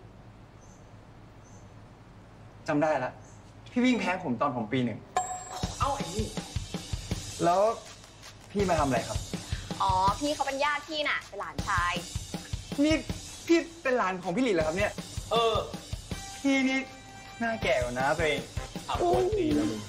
จำได้แล้วพี่วิ่งแพ้ผมตอนผมปีหนึ่งเอ้าไอ้นี่แล้วพี่มาทำอะไรครับอ๋อพี่เขาเป็นญาติพี่น่ะเป็นหลานชายนี่พี่เป็นหลานของพี่หลีเหรอครับเนี่ยเออพี่นี่หน้าแก่กว่านะตัวเองอ่ะโคนตีแล้วมึง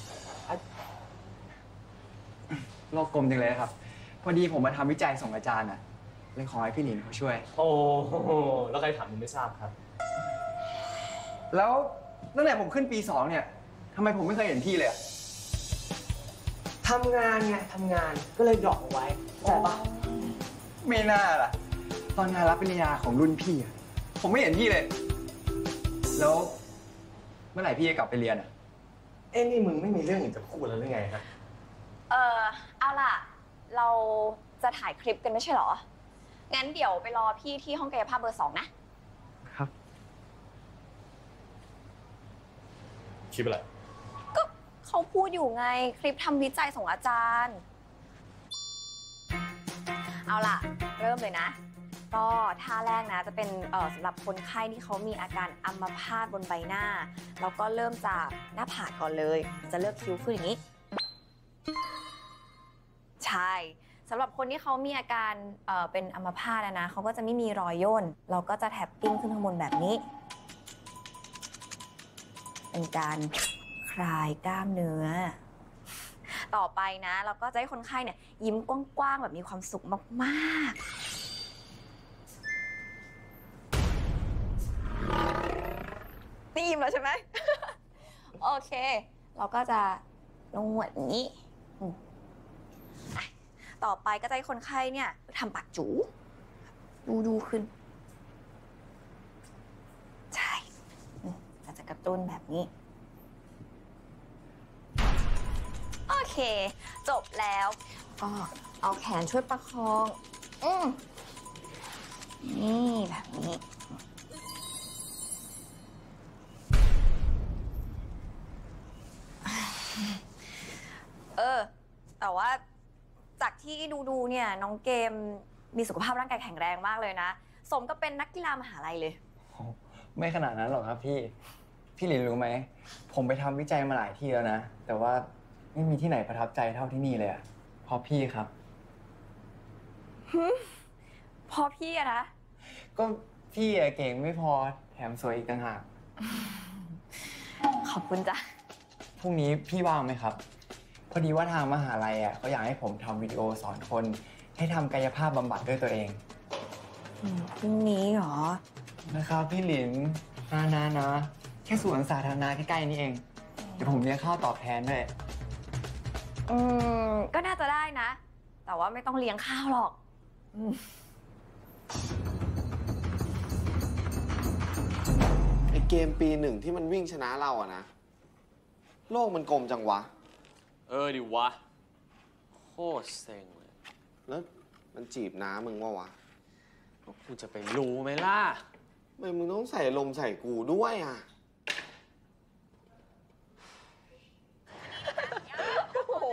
โลกกลมจังเลยนะครับ พอดีผมมาทำวิจัยส่งอาจารย์อ่ะเลยขอให้พี่หลินเขาช่วยโอ้โหแล้วใครถามมึงไม่ทราบครับแล้วตั้งแต่ผมขึ้นปีสองเนี่ยทำไมผมไม่เคยเห็นพี่เลยอะทำงานไงทำงานก็เลยดรอปเอาไว้แต่ปะไม่น่าล่ะ ตอนงานรับปริญญาของรุ่นพี่อะผมไม่เห็นพี่เลย แล้วเมื่อไหร่พี่จะกลับไปเรียนอะเอ้นี่มึงไม่มีเรื่องอื่นจะพูดแล้วหรือไงครับเออเอาล่ะ เราจะถ่ายคลิปกันไม่ใช่เหรอ งั้นเดี๋ยวไปรอพี่ที่ห้องกายภาพเบอร์สองนะครับคลิปอะไรก็เขาพูดอยู่ไงคลิปทำวิจัยส่งอาจารย์ เอาล่ะ เริ่มเลยนะ ก็ท่าแรกนะจะเป็นเอ่อสำหรับคนไข้ที่เขามีอาการอัมพาตบนใบหน้า แล้วก็เริ่มจากหน้าผากก่อนเลย จะเลือกคิ้วขึ้นอย่างนี้ ใช่สำหรับคนที่เขามีอาการเอ่อเป็นอัมพาตนะเขาก็จะไม่มีรอยย่นเราก็จะแท็บปิ้งขึ้นข้างบนแบบนี้ เป็นการคลายกล้ามเนื้อ ต่อไปนะเราก็จะให้คนไข้เนี่ยยิ้มกว้างๆแบบมีความสุขมากๆมแล้วใช่ไหม โอเค เราก็จะนวดอย่างนี้ต่อไปก็จะให้คนไข้เนี่ยทำปากจูดูดูขึ้นใช่เราจะกระตุ้นแบบนี้โอเคจบแล้วก็เอาแขนช่วยประคองอืมนี่แบบนี้เออแต่ว่าจากที่ดูดูเนี่ยน้องเกมมีสุขภาพร่างกายแข็งแรงมากเลยนะสมก็เป็นนักกีฬามหาลัยเลยไม่ขนาดนั้นหรอกครับพี่พี่หลินรู้ไหมผมไปทำวิจัยมาหลายที่แล้วนะแต่ว่าไม่มีที่ไหนประทับใจเท่าที่นี่เลยอะเพราะพี่ครับพอพี่อะนะก็พี่อะเก่งไม่พอแถมสวยอีกต่างหากขอบคุณจ้ะพรุ่งนี้พี่ว่างไหมครับพอดีว่าทางมหาลัยอ่ะเขาอยากให้ผมทำวิดีโอสอนคนให้ทำกายภาพบำบัดด้วยตัวเองพรุ่งนี้เหรอนะครับพี่หลินนานานะแค่สวนสาธารณะใกล้ๆนี่เองเดี๋ยวผมเลี้ยงข้าวตอบแทนด้วยอืมก็น่าจะได้นะแต่ว่าไม่ต้องเลี้ยงข้าวหรอกไอเกมปีหนึ่งที่มันวิ่งชนะเราอะนะโลกมันกลมจังวะเออดิวะโคตรเซ็งเลยแล้วมันจีบน้ามึงว่าวะกูจะไปรู้ไหมล่ะทำไมมึงต้องใส่ลมใส่กูด้วยอ่ะโอ้โห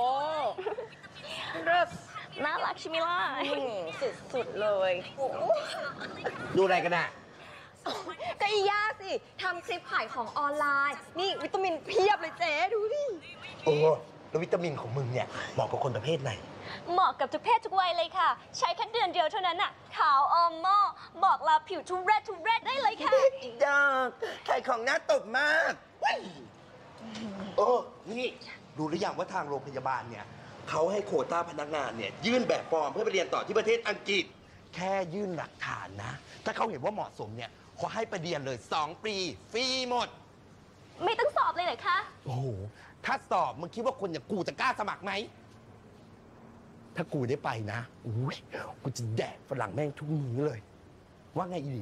เลิศน่ารักใช่ไหมล่ะสุดๆเลยดูอะไรกันน่ะก็อีย่าสิทำคลิปขายของออนไลน์นี่วิตามินเพียบเลยเจ๊ดูดิโอ้แล้ววิตามินของมึงเนี่ยเหมาะกับคนประเภทไหนเหมาะกับทุกเพศทุกวัยเลยค่ะใช้แค่เดือนเดียวเท่านั้นอะขาวอมหม้อบอกลาผิวทุเรศทุเรศได้เลยค่ะอีดอกขายของน่าตบมากโอ้นี่ดูหรือยังว่าทางโรงพยาบาลเนี่ยเขาให้โควต้าพนักงานเนี่ยยื่นแบบฟอร์มเพื่อไปเรียนต่อที่ประเทศอังกฤษแค่ยื่นหลักฐานนะถ้าเขาเห็นว่าเหมาะสมเนี่ยเขาให้ไปเรียนเลยสองปีฟรีหมดไม่ต้องสอบเลยเหรอคะโอ้โหถ้าสอบมึงคิดว่าคนอย่างกูจะกล้าสมัครไหมถ้ากูได้ไปนะอุ้ยกูจะแดกฝรั่งแม่งทุกมื้อเลยว่าไงอีลิน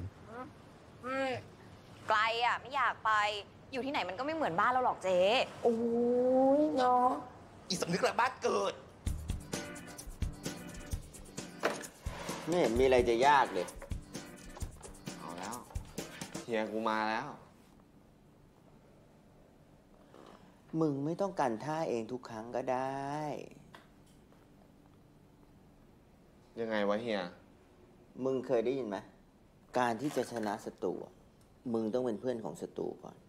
ไกลอ่ะไม่อยากไปอยู่ที่ไหนมันก็ไม่เหมือนบ้านเราหรอกเจ๊โอ้ยเนาะอีสำนึกละบ้านเกิดไม่เห็นมีอะไรจะยากเลยเอาแล้วเฮียกูมาแล้วมึงไม่ต้องกันท่าเองทุกครั้งก็ได้ยังไงวะเฮียมึงเคยได้ยินไหมการที่จะชนะศัตรูมึงต้องเป็นเพื่อนของศัตรูก่อน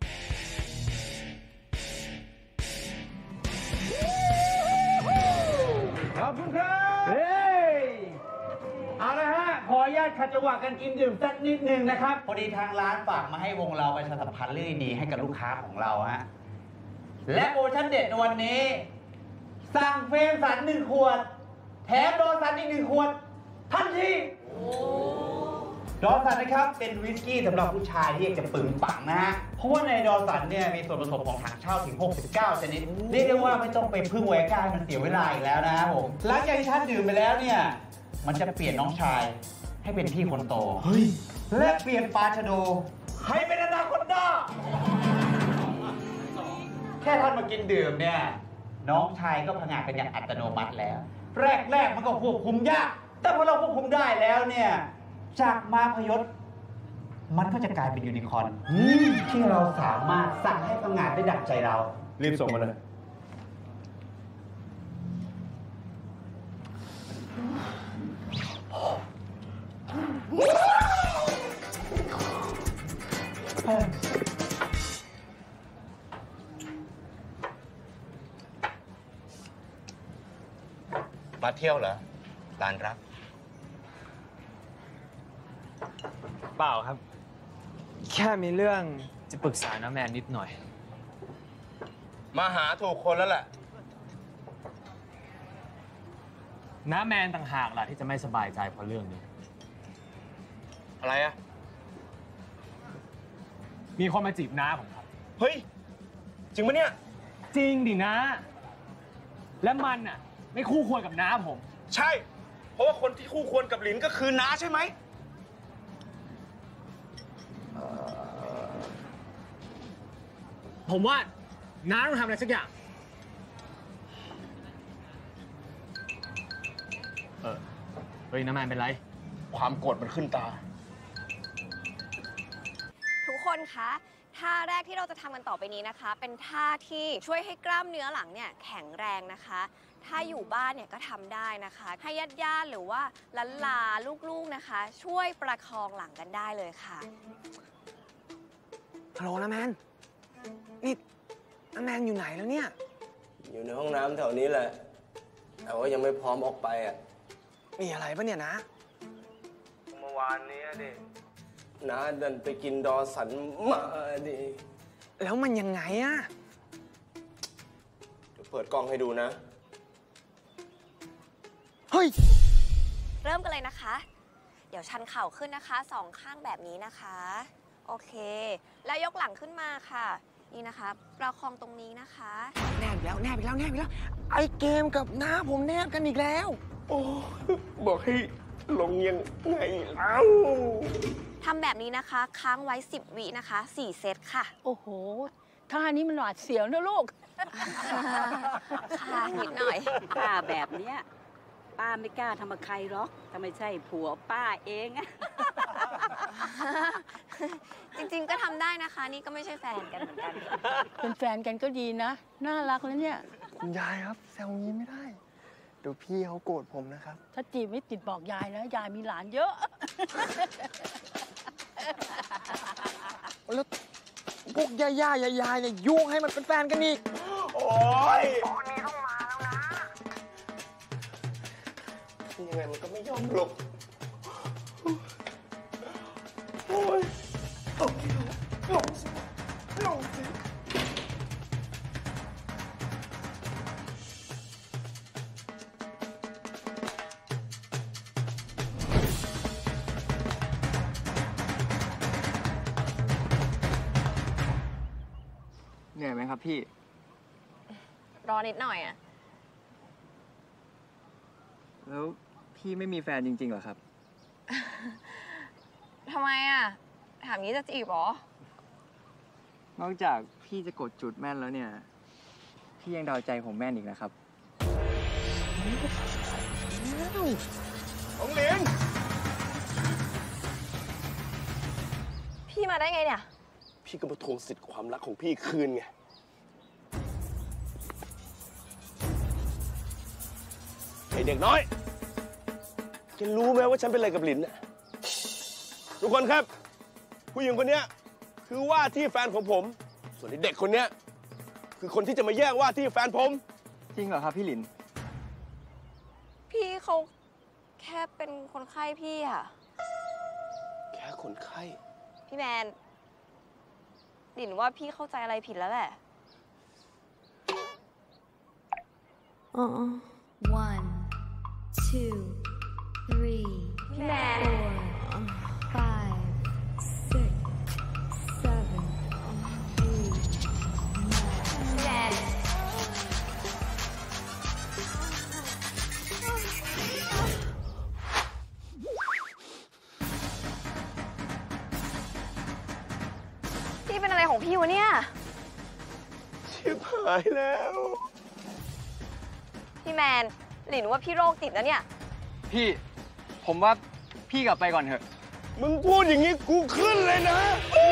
ขอบคุณครับเฮ้ยเอาละฮะขออนุญาตขัดจังหวะกันกินดื่มสักนิดนึงนะครับพอดีทางร้านฝากมาให้วงเราประชาสัมพันธ์เรื่องดีๆให้กับลูกค้าของเราฮะและโปรโมชั่นเด็ดในวันนี้สั่งเฟรมสันหนึ่งขวดแถมดอสันอีกหนึ่งขวดทันทีดอสันนะครับเป็นวิสกี้สำหรับผู้ชายที่อยากจะปึงปังนะฮะเพราะว่าในดอสันเนี่ยมีส่วนผสมของถังเช่าถึงหกสิบเก้าชนิดเรียกได้ว่าไม่ต้องไปพึ่งไวก้ามันเสียเวลาอีกแล้วนะครับผมหลังจากที่ท่านดื่มไปแล้วเนี่ยมันจะเปลี่ยนน้องชายให้เป็นพี่คนโตและเปลี่ยนปาชโดให้เป็นอนาคตด้าแค่ท่านมากินดื่มเนี่ยน้องชายก็พังงาเป็นอย่างอัตโนมัติแล้วแรกๆมันก็ควบคุมยากแต่พอเราควบคุมได้แล้วเนี่ยจากม้าพยศมันก็จะกลายเป็นยูนิคอร์นที่เราสามารถสั่งให้พังงาได้ดั่งใจเรารีบส่งมาเลยมาเที่ยวเหรอลานรักเปล่าครับแค่มีเรื่องจะปรึกษาน้าแมนนิดหน่อยมาหาถูกคนแล้วแหละน้าแมนต่างหากล่ะที่จะไม่สบายใจเพราะเรื่องนี้อะไรอะมีคนมาจีบน้าผมครับเฮ้ย จริงปะเนี่ยจริงดิน้าและมันอ่ะไม่คู่ควรกับน้าผมใช่ เพราะว่าคนที่คู่ควรกับหลินก็คือน้าใช่ไหมผมว่าน้าต้องทำอะไรสักอย่าง เออเฮ้ยน้าแมนเป็นไรความโกรธมันขึ้นตาทุกคนคะท่าแรกที่เราจะทำกันต่อไปนี้นะคะ เป็นท่าที่ช่วยให้กล้ามเนื้อหลังเนี่ยแข็งแรงนะคะ ถ้าอยู่บ้านเนี่ยก็ทำได้นะคะให้ญาติญาติหรือว่าลันลาลูกๆนะคะ ช่วยประคองหลังกันได้เลยค่ะฮัลโหลนะแมน นี่นะแมนอยู่ไหนแล้วเนี่ยอยู่ในห้องน้ำแถวนี้แหละ แต่ว่ายังไม่พร้อมออกไปอ่ะมีอะไรปะเนี่ยนะเมื่อวานนี้ดิน้าดันไปกินดอสันมาดิแล้วมันยังไงอะเดี๋ยวเปิดกล้องให้ดูนะเฮ้ยเริ่มกันเลยนะคะ เดี๋ยวชันเข่าขึ้นนะคะสองข้างแบบนี้นะคะ โอเค แล้วยกหลังขึ้นมาค่ะ นี่นะคะประคองตรงนี้นะคะแนบแล้วแนบอีกแล้วแนบอีกแล้ว ไอเกมกับน้าผมแนบกันอีกแล้วโอ้บอกให้ลงยังไงเอ้าทำแบบนี้นะคะ ค้างไว้สิบวินะคะสี่เซตค่ะโอ้โห ท่านี้มันหวาดเสียวนะลูกค่ะนิดหน่อยป้าแบบเนี้ยป้าไม่กล้าทำกับใครหรอกถ้าไม่ใช่ผัวป้าเองอะจริงๆก็ทำได้นะคะ นี่ก็ไม่ใช่แฟนกันเหมือนกันเป็นแฟนกันก็ดีนะ น่ารักแล้วเนี่ยคุณยายครับแซวงี้ไม่ได้เดี๋ยวพี่เขาโกรธผมนะครับถ้าจีบไม่ติดบอกยายนะ ยายมีหลานเยอะแล้วพวกย่าย่ายายๆเนี่ยยุ่งให้มันเป็นแฟนกันอีกโอ้ยคนนี้ต้องมาแล้วนะยังไงมันก็ไม่ยอมหลบโอ้ยโอเคลงสิลงสิเหนื่อยไหมครับพี่รอนิดหน่อยอ่ะแล้วพี่ไม่มีแฟนจริงๆเหรอครับทำไมอ่ะ ถามงี้จะจีบเหรอนอกจากพี่จะกดจุดแม่นแล้วเนี่ย พี่ยังเดาใจผมแม่นอีกนะครับน้องหลินพี่มาได้ไงเนี่ยพี่ก็มาทวงสิทธิ์ความรักของพี่คืนไง ไอเด็กน้อยแกรู้ไหมว่าฉันเป็นอะไรกับหลินน่ะทุกคนครับ ผู้หญิงคนเนี้ยคือว่าที่แฟนของผม ส่วนไอเด็กคนเนี้ยคือคนที่จะมาแย่งว่าที่แฟนผมจริงเหรอครับพี่หลินพี่เขาแค่เป็นคนไข้พี่อ่ะแค่คนไข้พี่แมนหลินว่าพี่เข้าใจอะไรผิดแล้วแหละ One, two, three, Man. four, five, six, seven, eight, พี่แมน พี่เป็นอะไรของพี่วะเนี่ยชิบหายแล้วพี่แมนหลินว่าพี่โรคจิตแล้วเนี่ยพี่ ผมว่าพี่กลับไปก่อนเถอะมึงพูดอย่างนี้กูขึ้นเลยนะ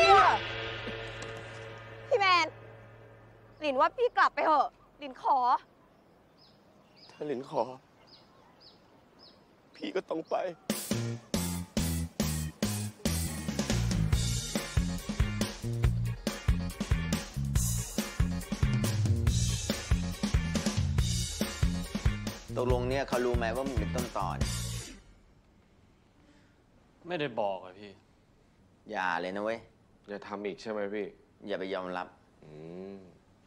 พี่แมนหลินว่าพี่กลับไปเถอะหลินขอถ้าหลินขอ พี่ก็ต้องไปตกลงเนี่ยเขารู้ไหมว่ามึงเป็นต้นตอนไม่ได้บอกอะพี่อย่าเลยนะเว้ยอย่าทำอีกใช่ไหมพี่อย่าไปยอมรับอืม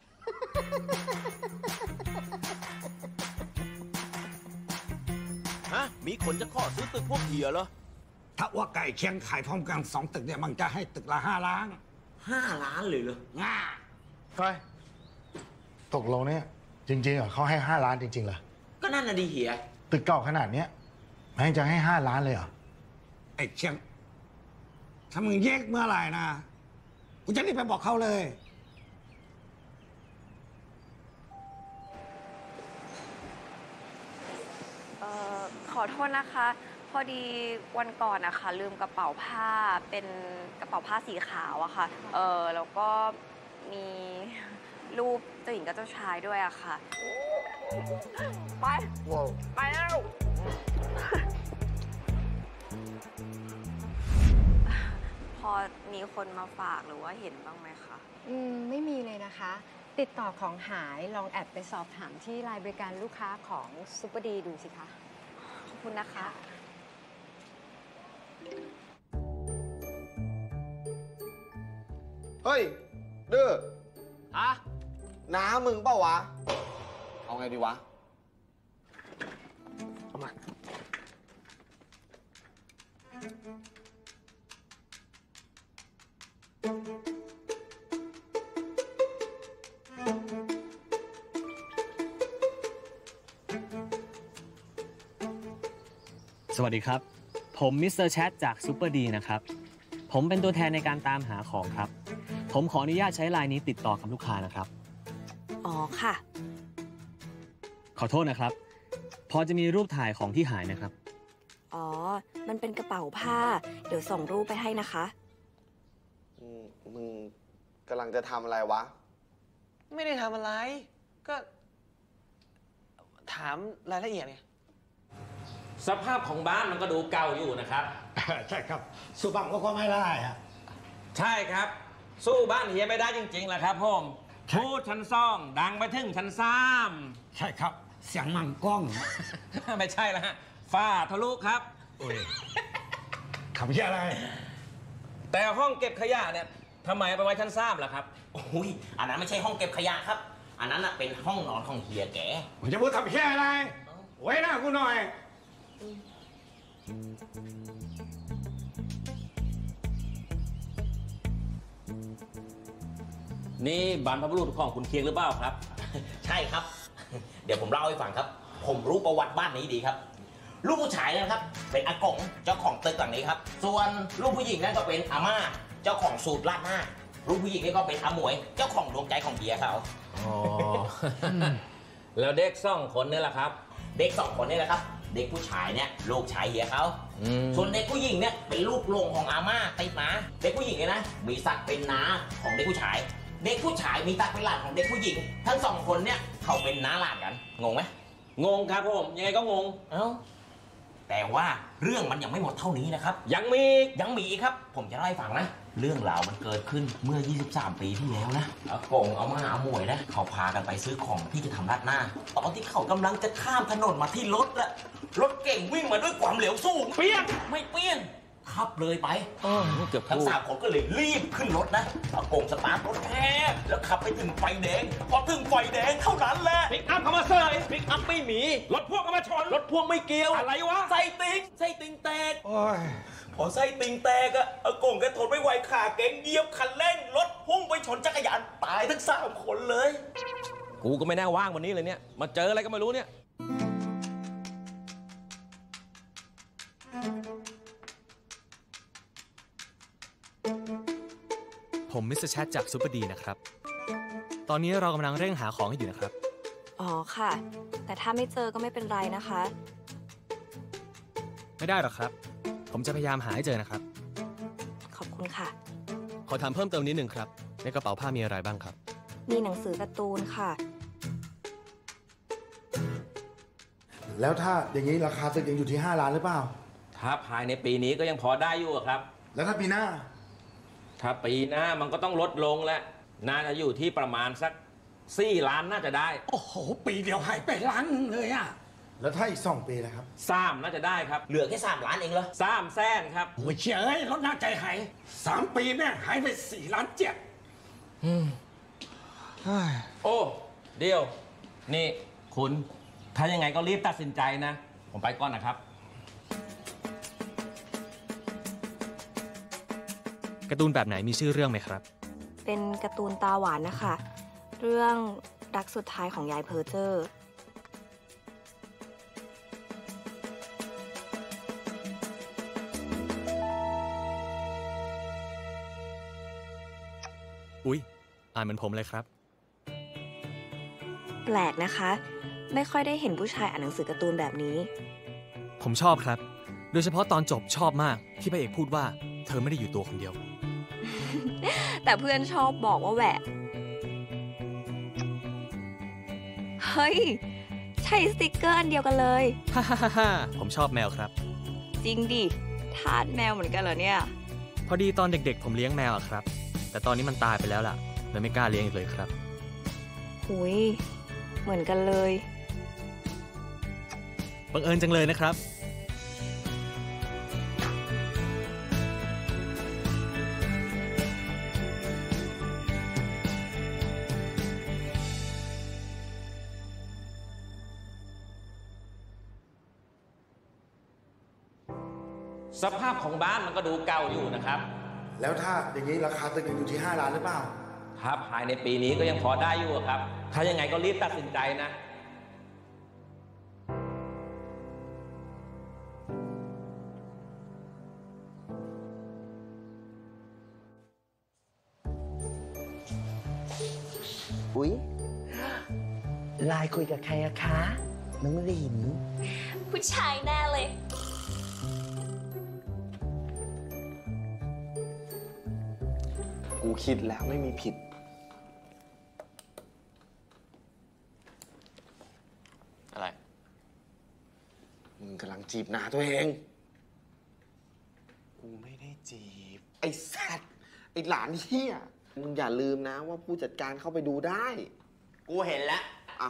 ฮะ มีคนจะขอซื้อตึกพวกเหียเหรอถ้าว่าไก่เคียงขายพร้อมกันสองตึกเนี่ยมันจะให้ตึกละห้าล้านห้าล้านเลยเหรอเฮ้ยตกลงเนี่ยจริงๆเหรอเขาให้ห้าล้านจริงๆเหรอก็นั่นน่ะดีเฮียตึกเก่าขนาดเนี้ยแม่งจะให้ห้าล้านเลยเหรอไอ้เชียงถ้ามึงแยกเมื่อไหร่นะกูจะรีบไปบอกเขาเลยเอ่อขอโทษนะคะ พอดีวันก่อนนะคะลืมกระเป๋าผ้าเป็นกระเป๋าผ้าสีขาวอะค่ะเออแล้วก็มีรูปเจ้าหญิงกับเจ้าชายด้วยอะค่ะ ไปไปแล้ว พอมีคนมาฝากหรือว่าเห็นบ้างไหมคะอืมไม่มีเลยนะคะ ติดต่อของหายลองแอดไปสอบถามที่ไลน์บริการลูกค้าของซุปเปอร์ดีดูสิคะขอบคุณนะคะเฮ้ยดื้อฮะน้ามึงเปล่าวะ เอาไงดีวะเอามาสวัสดีครับ ผมมิสเตอร์แชทจากซูเปอร์ดีนะครับ ผมเป็นตัวแทนในการตามหาของครับ ผมขออนุญาตใช้ไลน์นี้ติดต่อกับลูกค้านะครับอ๋อค่ะขอโทษนะครับ พอจะมีรูปถ่ายของที่หายนะครับอ๋อ มันเป็นกระเป๋าผ้า เดี๋ยวส่งรูปไปให้นะคะมึงกำลังจะทำอะไรวะไม่ได้ทำอะไร ก็ถามรายละเอียดไงสภาพของบ้านมันก็ดูเก่าอยู่นะครับใช่ครับสุบังก็ไม่ได้อะใช่ครับ สู้บ้านเฮียไม่ได้จริงๆแหละครับผมพูดชั้นซ่องดังไปถึงชั้นสามใช่ครับ เสียงมังกล้องไม่ใช่แล้วฮะฝ้าทะลุครับคำที่อะไรแต่ห้องเก็บขยะเนี่ยทำไมเอาไปไว้ชั้นสามล่ะครับโอ้ยอันนั้นไม่ใช่ห้องเก็บขยะครับ อันนั้นเป็นห้องนอนของเฮียแกผมจะพูดทำแค่อะไร ไว้หน้ากูหน่อยนี่บรรพบุรุษของคุณเคียงหรือเปล่าครับ ใช่ครับ เดี๋ยวผมเล่าให้ฟังครับ ผมรู้ประวัติบ้านนี้ดีครับ ลูกผู้ชายนะครับ เป็นอากงเจ้าของตึกหลังนี้ครับ ส่วนลูกผู้หญิงนั่นก็เป็นอาม่าเจ้าของสูตรราดหน้าลูกผู้หญิงนี่ก็เป็นอาหมวยเจ้าของดวงใจของเบียร์เขาอ๋อ แล้วเด็กสองคนนี่แหละครับ เด็กสองคนนี่แหละครับ เด็กผู้ชายเนี่ยลูกชายเฮียเขาส่วนเด็กผู้หญิงเนี่ยเป็นลูกลงของอาม่าติดมาเด็กผู้หญิงเนี่ยนะมีศักดิ์เป็นน้าของเด็กผู้ชายเด็กผู้ชายมีศักดิ์เป็นหลานของเด็กผู้หญิงทั้งสองคนเนี่ยเขาเป็นน้าหลานกันงงไหมงงครับผมยังไงก็งงเอ้าแต่ว่าเรื่องมันยังไม่หมดเท่านี้นะครับยังมียังมีครับผมจะเล่าให้ฟังนะเรื่องราวมันเกิดขึ้นเมื่อยี่สิบสามปีที่แล้วนะอากงเอามาอาหมวยนะเขาพากันไปซื้อของที่จะทำราดหน้าตอนที่เขากำลังจะข้ามถนนมาที่รถอะรถเก่งวิ่งมาด้วยความเร็วสูงเปี้ยงไม่เปี้ยงขับเลยไปทั้งสามคนก็เลยรีบขึ้นรถนะอากงสตาร์ทรถแท้แล้วขับไปถึงไฟแดงพอถึงไฟแดงเท่านั้นแหละปิกอัพเข้ามาเสยปิกอัพไม่มีรถพ่วงเข้ามาชนรถพ่วงไม่เกี่ยวอะไรวะไส้ติงไส้ติงแตกพอไส้ติงแตกอะอากงแกทนไม่ไหวขาเก๋งเหยียบคันเร่งรถพุ่งไปชนจักรยานตายทั้งสามคนเลยกูก็ไม่น่าว่างวันนี้เลยเนี่ยมาเจออะไรก็ไม่รู้เนี่ยผมมิสเตอร์แชทจากซูเปอร์ดีนะครับ ตอนนี้เรากำลังเร่งหาของให้อยู่นะครับอ๋อค่ะ แต่ถ้าไม่เจอก็ไม่เป็นไรนะคะไม่ได้หรอกครับ ผมจะพยายามหาให้เจอนะครับขอบคุณค่ะขอถามเพิ่มเติมนิดนึงครับ ในกระเป๋าผ้ามีอะไรบ้างครับมีหนังสือการ์ตูนค่ะแล้วถ้าอย่างนี้ราคาตึกยังอยู่ที่ห้าล้านหรือเปล่าถ้าภายในปีนี้ก็ยังพอได้อยู่ครับแล้วถ้าปีหน้าถ้าปีหน้ามันก็ต้องลดลงแล้วน่าจะอยู่ที่ประมาณสักสี่ล้านน่าจะได้โอ้โห ปีเดียวหายไปล้านเลยอะแล้วถ้าอีกสองปีนะครับสามน่าจะได้ครับ เหลือแค่สามล้านเองเหรอสามแสนครับโอ้ยเชี่ยเอ้ยรถหน้าใจหายสามปีแม่หายไปสี่ล้านเจ็ดโอ้เดียวนี่คุณถ้ายังไงก็รีบตัดสินใจนะ ผมไปก่อนนะครับการ์ตูนแบบไหนมีชื่อเรื่องไหมครับเป็นการ์ตูนตาหวานนะคะ เรื่องรักสุดท้ายของยายเพอร์เจอร์อุ๊ย อ่านเหมือนผมเลยครับแปลกนะคะ ไม่ค่อยได้เห็นผู้ชายอ่านหนังสือการ์ตูนแบบนี้ผมชอบครับ โดยเฉพาะตอนจบชอบมากที่พระเอกพูดว่าเธอไม่ได้อยู่ตัวคนเดียวแต่เพื่อนชอบบอกว่าแหวะ เฮ้ย ใช่สติกเกอร์อันเดียวกันเลยฮ่าฮ่าฮ่าผมชอบแมวครับจริงดิ ทาสแมวเหมือนกันเหรอเนี่ยพอดีตอนเด็กๆผมเลี้ยงแมวอะครับ แต่ตอนนี้มันตายไปแล้วล่ะเลยไม่กล้าเลี้ยงอีกเลยครับหุยเหมือนกันเลยบังเอิญจังเลยนะครับสภาพของบ้านมันก็ดูเก่าอยู่นะครับแล้วถ้าอย่างนี้ราคาตึกอยู่ที่ห้าล้านหรือเปล่าถ้าภายในปีนี้ก็ยังพอได้อยู่ครับ ถ้ายังไงก็รีบตัดสินใจนะอุ๊ยไลน์คุยกับใครอะคะ น้องหลินผู้ชายแน่เลยกูคิดแล้วไม่มีผิดอะไรมึงกำลังจีบหนาตัวเอง กูไม่ได้จีบ ไอ้สัตว์ไอ้หลานเฮียมึงอย่าลืมนะว่าผู้จัดการเข้าไปดูได้กูเห็นแล้วเอา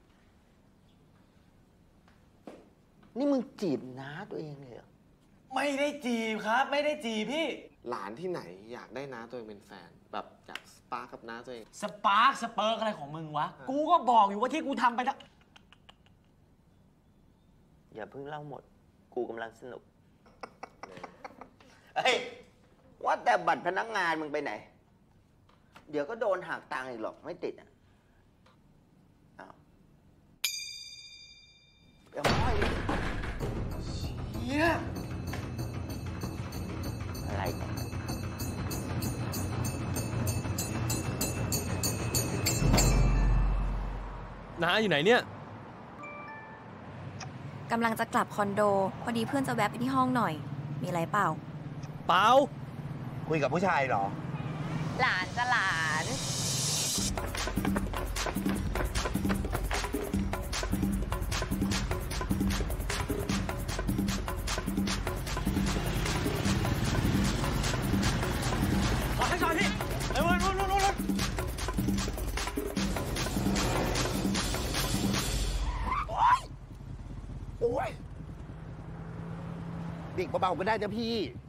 นี่มึงจีบน้าตัวเองเลยเหรอไม่ได้จีบครับ ไม่ได้จีบพี่หลานที่ไหนอยากได้น้าตัวเองเป็นแฟน แบบอยากสปาร์กกับน้าตัวเองสปาร์คสเปิร์กอะไรของมึงวะ กูก็บอกอยู่ว่าที่กูทำไปนะอย่าเพิ่งเล่าหมด กูกำลังสนุก เฮ้ย ว่าแต่บัตรพนักงานมึงไปไหน เดี๋ยวก็โดนหักตังค์อีกหรอกไม่ติดอ่ะอ้าวยังไม่เชี่ยอะไรกันน้าอยู่ไหนเนี่ยกำลังจะกลับคอนโด พอดีเพื่อนจะแวะไปที่ห้องหน่อย มีอะไรเปล่าเปล่าคุยกับผู้ชายเหรอหลานจะหลานขอให้ก่อนพี่เร็วๆๆๆๆโอ้ยบิ๊กเบาๆก็ได้นะพี่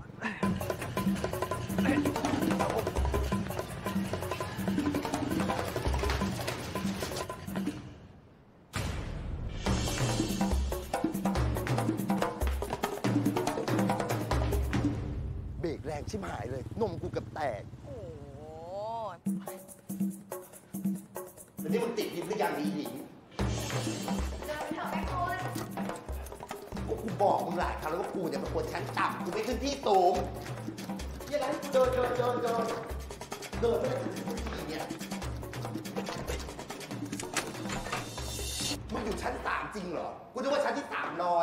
เบรกแรงชิบหายเลย นมกูเกับแตกโอ้โหแล้วนี่มึงติดพิมพ์หรือยังดีหญิงเดินไปเถอะแม่คุณก็กูบอกมึงหลายครั้งแล้วว่ากูเนี่ยเป็นคนชั้นต่ำกูไม่ขึ้นที่สูงยังไงกูเดินเดินเดินเดินเดินไม่ได้ถึงที่เนี่ยมึงอยู่ชั้นสามจริงเหรอ กูนึกว่าชั้นที่สามร้อย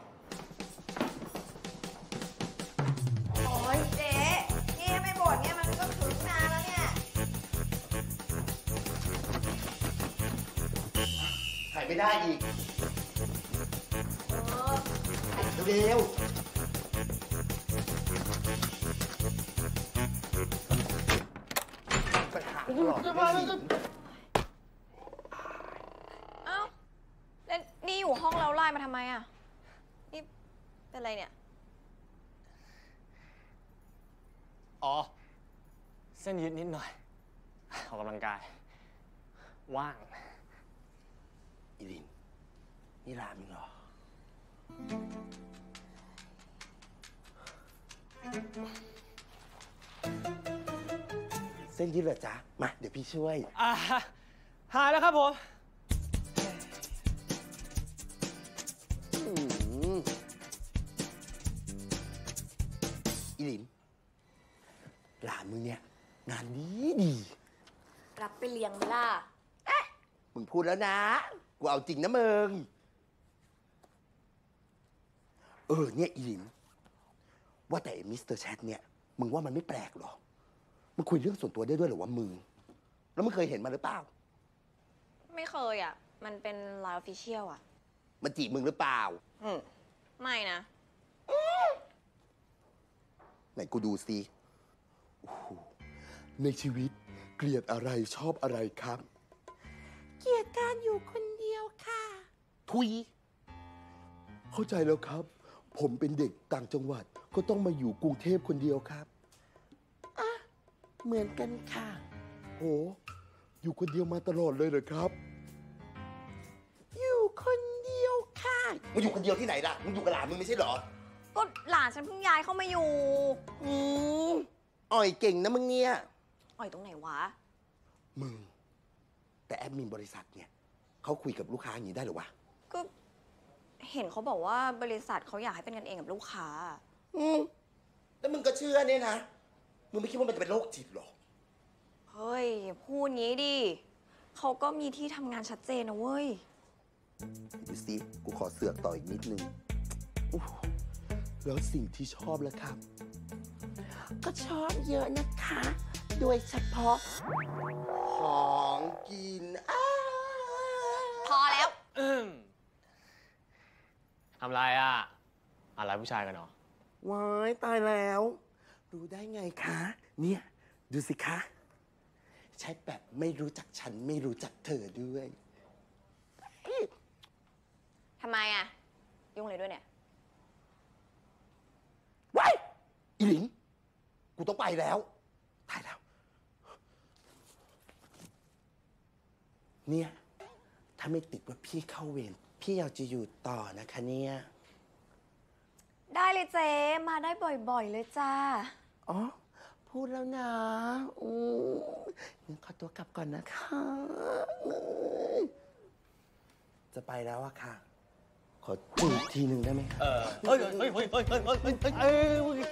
โอ้ยเจ๊นี่ไม่บ่นเนี่ยมันก็ถึงนานแล้วเนี่ยถ่ายไม่ได้อีกเออเร็วปัญหาตลอดเลยเอ้าแล้วนี่อยู่ห้องเราไล่มาทำไมอ่ะ นี่เป็นไรเนี่ยอ๋อ เส้นยืดนิดหน่อย ออกกำลังกาย ว่างอีลิน นี่ร้านมึงเหรอสเส้นยืดเหรอจ๊ะมาเดี๋ยวพี่ช่วยอ่าหายแล้วครับผมอีหลินหลานมึงเนี่ยงานดีดีรับไปเลี้ยงไหมล่ะมึงพูดแล้วนะ กูเอาจริงนะมึง เออเนี่ยอีหลินว่าแต่มิสเตอร์แชทเนี่ยมึงว่ามันไม่แปลกหรอมันคุยเรื่องส่วนตัวได้ด้วยหรือว่ามึงแล้วมึงเคยเห็นมันหรือเปล่าไม่เคยอ่ะ มันเป็นไลน์ออฟฟิเชียลอ่ะมันจีบมึงหรือเปล่าอืมไม่นะไหนกูดูสิโอ้โหในชีวิตเกลียดอะไรชอบอะไรครับ เกลียดการอยู่คนเดียวค่ะ ทุย เข้าใจแล้วครับ ผมเป็นเด็กต่างจังหวัดก็ต้องมาอยู่กรุงเทพคนเดียวครับอ่ะเหมือนกันค่ะโหอยู่คนเดียวมาตลอดเลยเหรอครับ อยู่คนเดียวค่ะมึงอยู่คนเดียวที่ไหนล่ะมึงอยู่กับหลานมึงไม่ใช่เหรอก็หลานฉันเพิ่งย้ายเข้ามาอยู่อืมอ่อยเก่งนะมึงเนี่ยอ่อยตรงไหนวะมึง แต่แอดมินบริษัทเนี่ยเขาคุยกับลูกค้าอย่างนี้ได้หรือวะก็เห็นเขาบอกว่าบริษัทเขาอยากให้เป็นกันเองกับลูกค้าอืมแล้วมึงก็เชื่อเนี่ยนะ มึงไม่คิดว่ามันจะเป็นโรคจิตหรอเฮ้ยอย่าพูดงี้ดิ เขาก็มีที่ทำงานชัดเจนนะเว้ยดูสิ กูขอเสือกต่ออีกนิดนึงอู้แล้วสิ่งที่ชอบล่ะครับ ก็ชอบเยอะนะคะ โดยเฉพาะ ของกินอ้าพอแล้วทำไรอ่ะ อะไรผู้ชายกันเหรอว้ายตายแล้ว รู้ได้ไงคะ เนี่ย ดูสิคะ ใช้แบบไม่รู้จักฉันไม่รู้จักเธอด้วยทำไมอ่ะ ยุ่งเลยด้วยเนี่ยว้ายอีหลิง กูต้องไปแล้วตายแล้ว เนี่ย ถ้าไม่ติดว่าพี่เข้าเวร พี่อยากจะอยู่ต่อนะคะเนี่ยได้เลยเจ๊ มาได้บ่อยๆเลยจ้าอ๋อ พูดแล้วนะอืมงั้นขอตัวกลับก่อนนะคะ จะไปแล้วอะค่ะ ขอจูบทีหนึ่งได้ไหมคะเออเฮ้ยเฮ้ยเฮ้ยเฮ้ยเฮ้ยเฮ้ยเฮ้ยเฮ้ย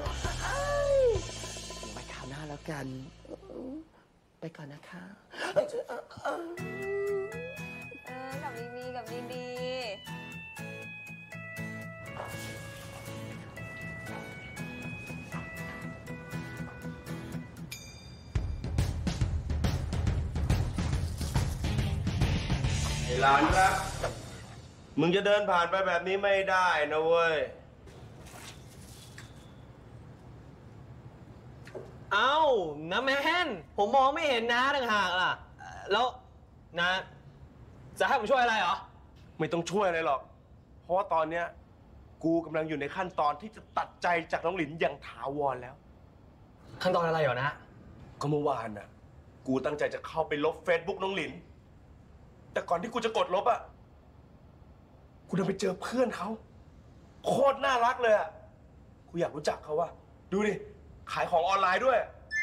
ไว้คราวหน้าแล้วกัน ไปก่อนนะคะเออ กับดีๆกับดีๆไอ้หลานรักมึงจะเดินผ่านไปแบบนี้ไม่ได้นะเว้ยเอ้าน้าแมนผมมองไม่เห็นน้าต่างหากล่ะ แล้วน้าจะให้ผมช่วยอะไรเหรอไม่ต้องช่วยอะไรหรอก เพราะว่าตอนเนี้ยกูกำลังอยู่ในขั้นตอนที่จะตัดใจจากน้องหลินอย่างถาวรแล้วขั้นตอนอะไรเหรอนะก็เมื่อวานน่ะ กูตั้งใจจะเข้าไปลบเฟซบุ๊กน้องหลิน แต่ก่อนที่กูจะกดลบอ่ะ กูเดินไปเจอเพื่อนเขาโคตรน่ารักเลยอ่ะ กูอยากรู้จักเขาว่ะ ดูดิ ขายของออนไลน์ด้วย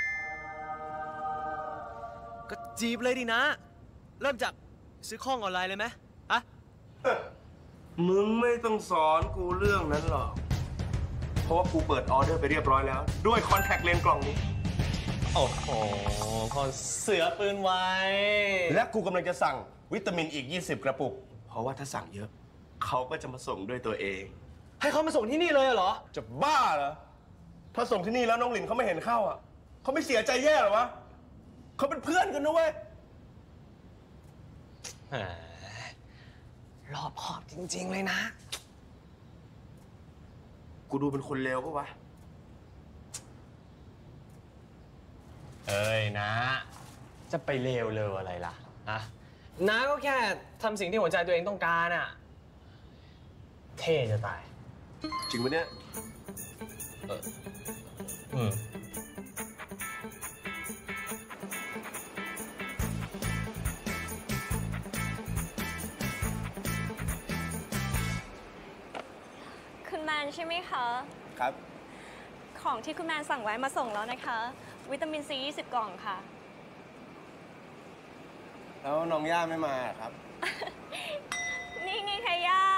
ก็จีบเลยดินะ เริ่มจากซื้อของออนไลน์เลยไหมฮะมึงไม่ต้องสอนกูเรื่องนั้นหรอก เพราะว่ากูเปิดออเดอร์ไปเรียบร้อยแล้ว ด้วยคอนแทคเลนส์กล่องนี้โอ้โหพอเสือปืนไว้และกูกำลังจะสั่งวิตามินอีกยี่สิบกระปุก เพราะว่าถ้าสั่งเยอะ เขาก็จะมาส่งด้วยตัวเองให้เขามาส่งที่นี่เลยเหรอจะบ้าเหรอ ถ้าส่งที่นี่แล้วน้องหลินเขาไม่เห็นเข้าอ่ะ เขาไม่เสียใจแย่หรอวะ เขาเป็นเพื่อนกันนะเว้ยรอบขอบจริงๆเลยนะกูดูเป็นคนเลวปะวะเอ้ยนะ จะไปเลวเลวอะไรล่ะฮะน้าก็แค่ทำสิ่งที่หัวใจตัวเองต้องการอ่ะ เท่จะตายจริงปะเนี่ยเอออืมคุณแมนใช่ไหมคะครับของที่คุณแมนสั่งไว้มาส่งแล้วนะคะวิตามินซียี่สิบกล่องค่ะแล้วน้องย่าไม่มาครับนี่ไงคะย่า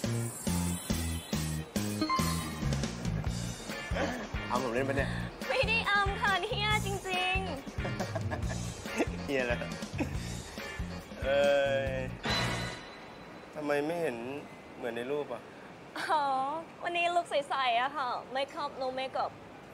เอาผมเล่นไปเนี่ยไม่ได้อำค่ะนี่ย่าจริงเฮียแล้วเออทำไมไม่เห็นเหมือนในรูปอ่ะๆ อ๋อ วันนี้ลุคใสๆอะค่ะ ไม่คอัพ no makeup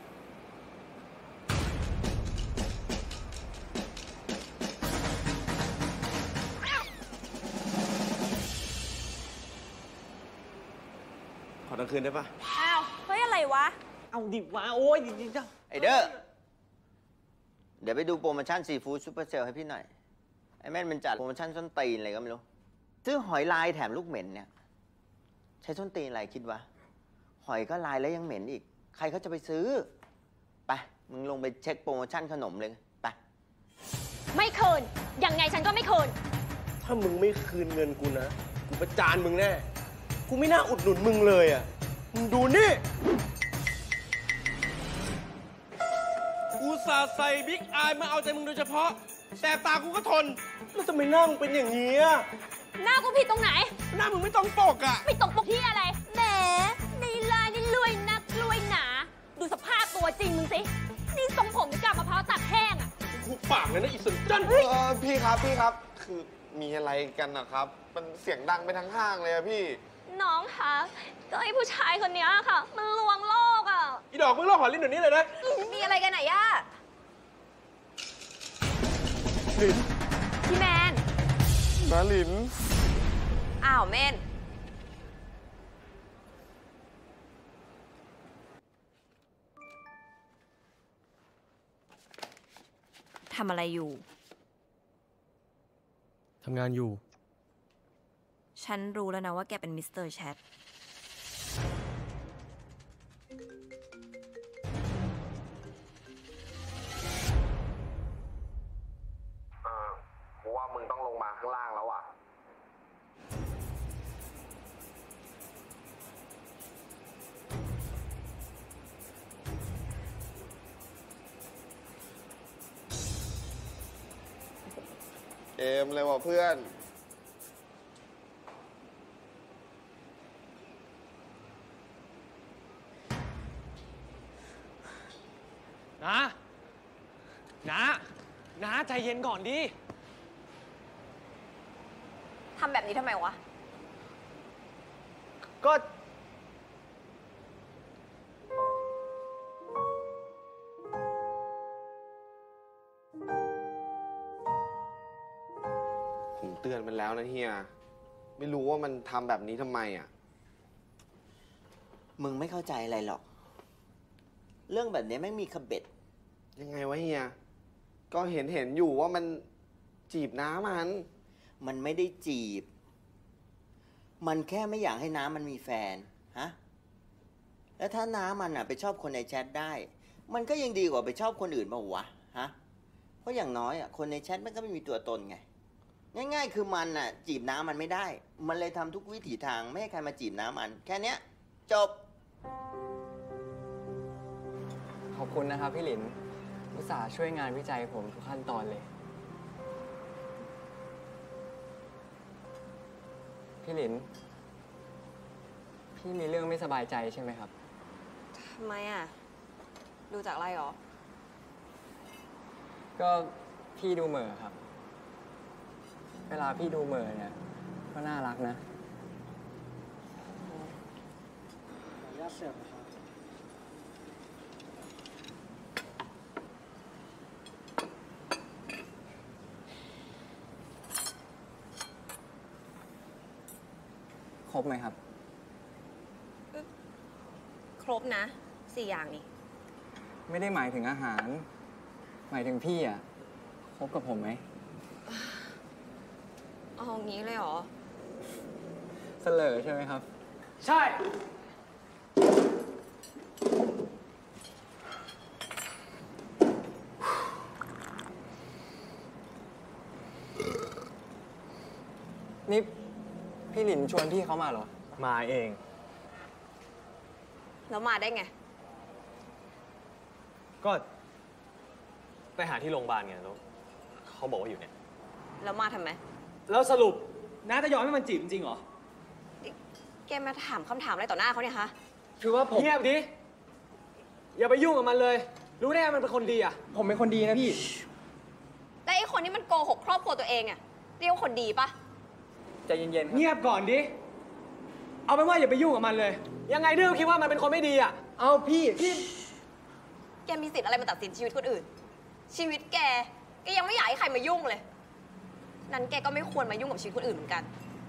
ขอทั้งคืนได้ปะอ้าว เฮ้ย อะไรวะเอาดิวะโอ้ยดิจ้าไอเด้อ เดี๋ยวไปดูโปรโมชั่นซีฟู้ดซูเปอร์เซลให้พี่หน่อย ไอแม่นมันจัดโปรโมชั่นส้นตีนอะไรก็ไม่รู้ ซื้อหอยลายแถมลูกเหม็นเนี่ย ใช้ส้นตีนอะไรคิดวะ หอยก็ลายแล้วยังเหม็นอีก ใครเขาจะไปซื้อ ไป มึงลงไปเช็คโปรโมชั่นขนมเลย ไปไม่คืน ยังไงฉันก็ไม่คืนถ้ามึงไม่คืนเงินกูนะ กูประจานมึงแน่ กูไม่น่าอุดหนุนมึงเลยอ่ะ มึงดูนี่ กูสาใส่บิ๊กอายมาเอาใจมึงโดยเฉพาะ แต่ตากูก็ทน แล้วทำไมหน้ามึงเป็นอย่างนี้อ่ะหน้ากูผิดตรงไหนหน้ามึงไม่ต้องปกอ่ะไม่ตรงปกที่อะไร แหมในลายนี่รวยนักรวยหนา ดูสภาพตัวจริงมึงสิ นี่ทรงผมกับมะพร้าวตัดแห้งอะกูปากเลยนะอีสันจันเออพี่ครับพี่ครับ คือมีอะไรกันนะครับ มันเสียงดังไปทั้งห้างเลยอะพี่น้องคะก็ไอ้ผู้ชายคนนี้ค่ะ มันลวงโลกอะอีดอกมึงเล่าหอลิ้นเดี๋ยวนี้เลยนะมีอะไรกันไหนย่าลินพี่แมนนาลินอ้าวเมน ทำอะไรอยู่ทำงานอยู่ฉันรู้แล้วนะว่าแกเป็นมิสเตอร์แชทเออกูว่ามึงต้องลงมาข้างล่างแล้วอ่ะ เกมเลยว่ะเพื่อนนะนะนะใจเย็นก่อนดิทำแบบนี้ทำไมวะก็ผมเตือนมันแล้วนะเฮีย ไม่รู้ว่ามันทำแบบนี้ทำไมอ่ะมึงไม่เข้าใจอะไรหรอก เรื่องแบบนี้ไม่มีขบเบ็ดยังไงวะเฮีย ก็เห็นเห็นอยู่ว่ามันจีบน้ามันมันไม่ได้จีบ มันแค่ไม่อยากให้น้ามันมีแฟน ฮะ แล้วถ้าน้ามันอ่ะไปชอบคนในแชทได้ มันก็ยังดีกว่าไปชอบคนอื่นมาวะ ฮะ เพราะอย่างน้อยอ่ะคนในแชทมันก็ไม่มีตัวตนไง ง่ายๆ คือมันอ่ะจีบน้ามันไม่ได้ มันเลยทำทุกวิถีทางไม่ให้ใครมาจีบน้ามัน แค่เนี้ยจบขอบคุณนะครับพี่หลิน อุตส่าห์ช่วยงานวิจัยผมทุกขั้นตอนเลย พี่หลิน พี่มีเรื่องไม่สบายใจใช่ไหมครับทำไมอ่ะ ดูจากอะไรหรอก็พี่ดูเหม่อครับ เวลาพี่ดูเหม่อเนี่ย ก็น่ารักนะญาติเสิร์ฟนะครับครบไหมครับครบนะ สี่อย่างนี่ไม่ได้หมายถึงอาหาร หมายถึงพี่อ่ะ คบกับผมไหมเอางี้เลยเหรอเสลอใช่ไหมครับใช่นี่พี่หลินชวนพี่เขามาเหรอมาเองแล้วมาได้ไงก็ไปหาที่โรงพยาบาลไงแล้วเขาบอกว่าอยู่เนี่ยแล้วมาทำไมแล้วสรุปน้าจะยอมให้มันจีบจริงเหรอแกมาถามคำถามอะไรต่อหน้าเขาเนี่ยคะคือว่าผมเงียบดิ อย่าไปยุ่งกับมันเลย รู้ได้มันเป็นคนดีอ่ะผมเป็นคนดีนะพี่แต่ไอ้คนที่มันโกหกครอบครัวตัวเองอะเรียกว่าคนดีปะใจเย็นๆเงียบก่อนดิ เอาเป็นว่าอย่าไปยุ่งกับมันเลย ยังไงดื้อคิดว่ามันเป็นคนไม่ดีอ่ะเอาพี่พี่แกมีสิทธิ์อะไรมาตัดสินชีวิตคนอื่น ชีวิตแกแกยังไม่อยากให้ใครมายุ่งเลย นั้นแกก็ไม่ควรมายุ่งกับชีวิตคนอื่นเหมือนกัน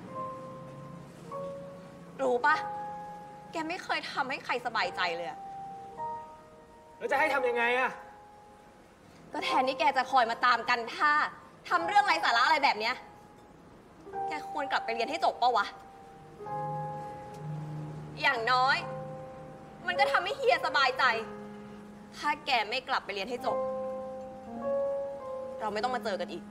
รู้ปะแกไม่เคยทำให้ใครสบายใจเลยอะแล้วจะให้ทำยังไงอ่ะก็แทนที่แกจะคอยมาตามกันท่าทำเรื่องไร้สาระอะไรแบบเนี้ย แกควรกลับไปเรียนให้จบปะวะ อย่างน้อย มันก็ทำให้เฮียสบายใจ ถ้าแกไม่กลับไปเรียนให้จบ เราไม่ต้องมาเจอกันอีก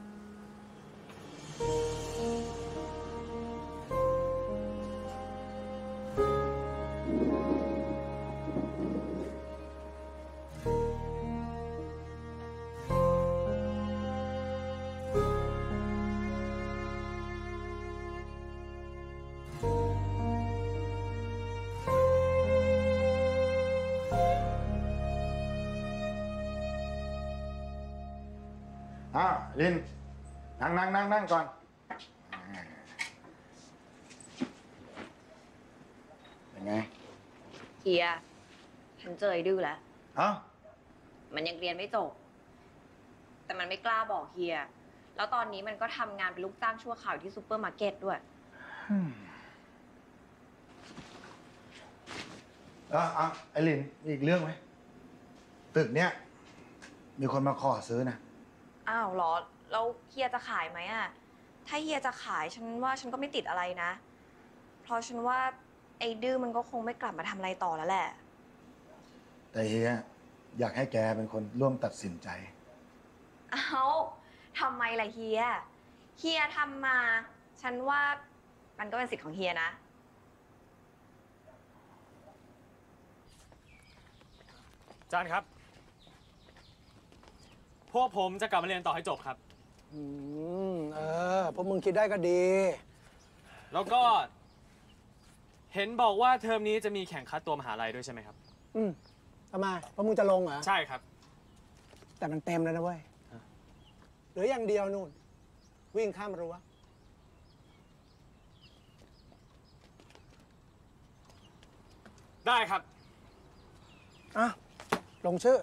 อ้าวลินนั่งนั่งนั่งนั่งก่อนเป็นไงเฮีย ฉันเจอไอ้ดื้อแล้วเอ้ามันยังเรียนไม่จบ แต่มันไม่กล้าบอกเฮีย แล้วตอนนี้มันก็ทำงานเป็นลูกจ้างชั่วคราวที่ซูเปอร์มาร์เก็ตด้วยอ่ะอ่ะไอ้ลินมีอีกเรื่องไหมตึกเนี้ยมีคนมาขอซื้อนะอ้าวเหรอ แล้วเฮียจะขายไหมอะถ้าเฮียจะขายฉันว่าฉันก็ไม่ติดอะไรนะ เพราะฉันว่าไอ้ดื้อมันก็คงไม่กลับมาทำอะไรต่อแล้วแหละแต่เฮียอยากให้แกเป็นคนร่วมตัดสินใจเอ้าทำไมล่ะเฮีย เฮียทำมา ฉันว่ามันก็เป็นสิทธิ์ของเฮียนะอาจารย์ครับ พวกผมจะกลับมาเรียนต่อให้จบครับอืม เออ พวกมึงคิดได้ก็ดีแล้วก็ เห็นบอกว่าเทอมนี้จะมีแข่งคัดตัวมหาลัยด้วยใช่ไหมครับอืมทำไมพวกมึงจะลงเหรอใช่ครับแต่มันเต็มแล้วนะเว้ย เหลืออย่างเดียวนู่น วิ่งข้ามรั้วได้ครับอ่ะ ลงชื่อ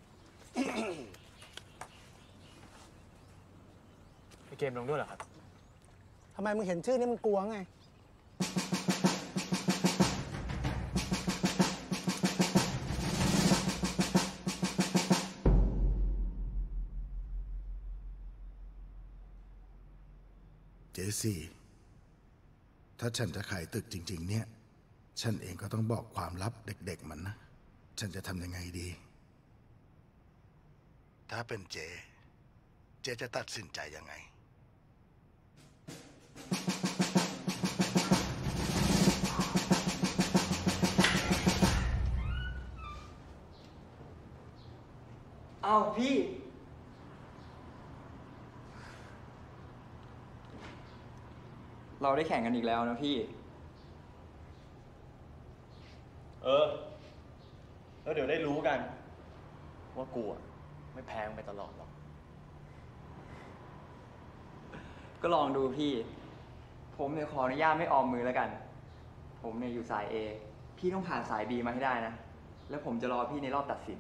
ไปเกมลงด้วยเหรอครับทำไมมึงเห็นชื่อนี่มึงกลัวไงเจสี่ถ้าฉันจะขายตึกจริง ๆ เนี่ย ฉันเองก็ต้องบอกความลับเด็กๆมันนะ ฉันจะทำยังไงดี ถ้าเป็นเจ เจจะตัดสินใจยังไงเอาพี่ เราได้แข่งกันอีกแล้วนะพี่เออ แล้วเดี๋ยวได้รู้กัน ว่ากูอะไม่แพ้มึงไปตลอดหรอกก็ลองดูพี่ ผมเนี่ยขออนุญาตไม่ออมมือแล้วกัน ผมเนี่ยอยู่สาย A พี่ต้องผ่านสาย B มาให้ได้นะ แล้วผมจะรอพี่ในรอบตัดสิน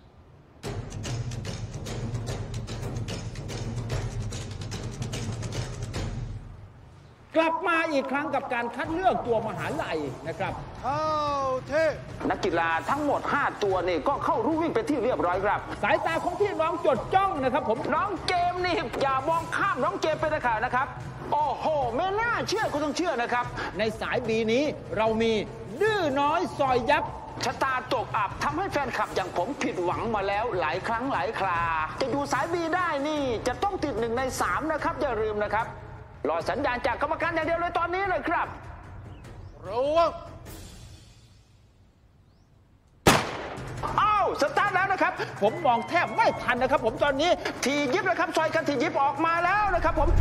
กลับมาอีกครั้งกับการคัดเลือกตัวมหาลัยนะครับเข้าเทนักกีฬาทั้งหมด ห้า ตัวนี่ก็เข้ารู้วิ่งเป็นที่เรียบร้อยครับ สายตาของพี่น้องจดจ้องนะครับผมน้องเกมนี่อย่ามองข้ามน้องเกมเป็นขาดนะครับ โอ้โหไม่น่าเชื่อก็ต้องเชื่อนะครับ ในสายบีนี้เรามีดื้อน้อยซอยยับชะตาตกอับทำให้แฟนคลับอย่างผมผิดหวังมาแล้วหลายครั้งหลายครา จะอยู่สายบีได้นี่จะต้องติดหนึ่งในสามนะครับอย่าลืมนะครับรอสัญญาณจากกรรมการอย่างเดียวเลยตอนนี้เลยครับระวังอ้าวสตาร์ทแล้วนะครับผมมองแทบไม่ทันนะครับผมตอนนี้ทียิบนะครับซอยกันทียิบออกมาแล้วนะครับผม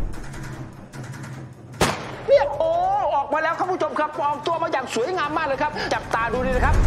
เรียกโอ้ออกมาแล้วครับผู้ชมครับออกตัวมาอย่างสวยงามมากเลยครับจับตาดูดีนะครับ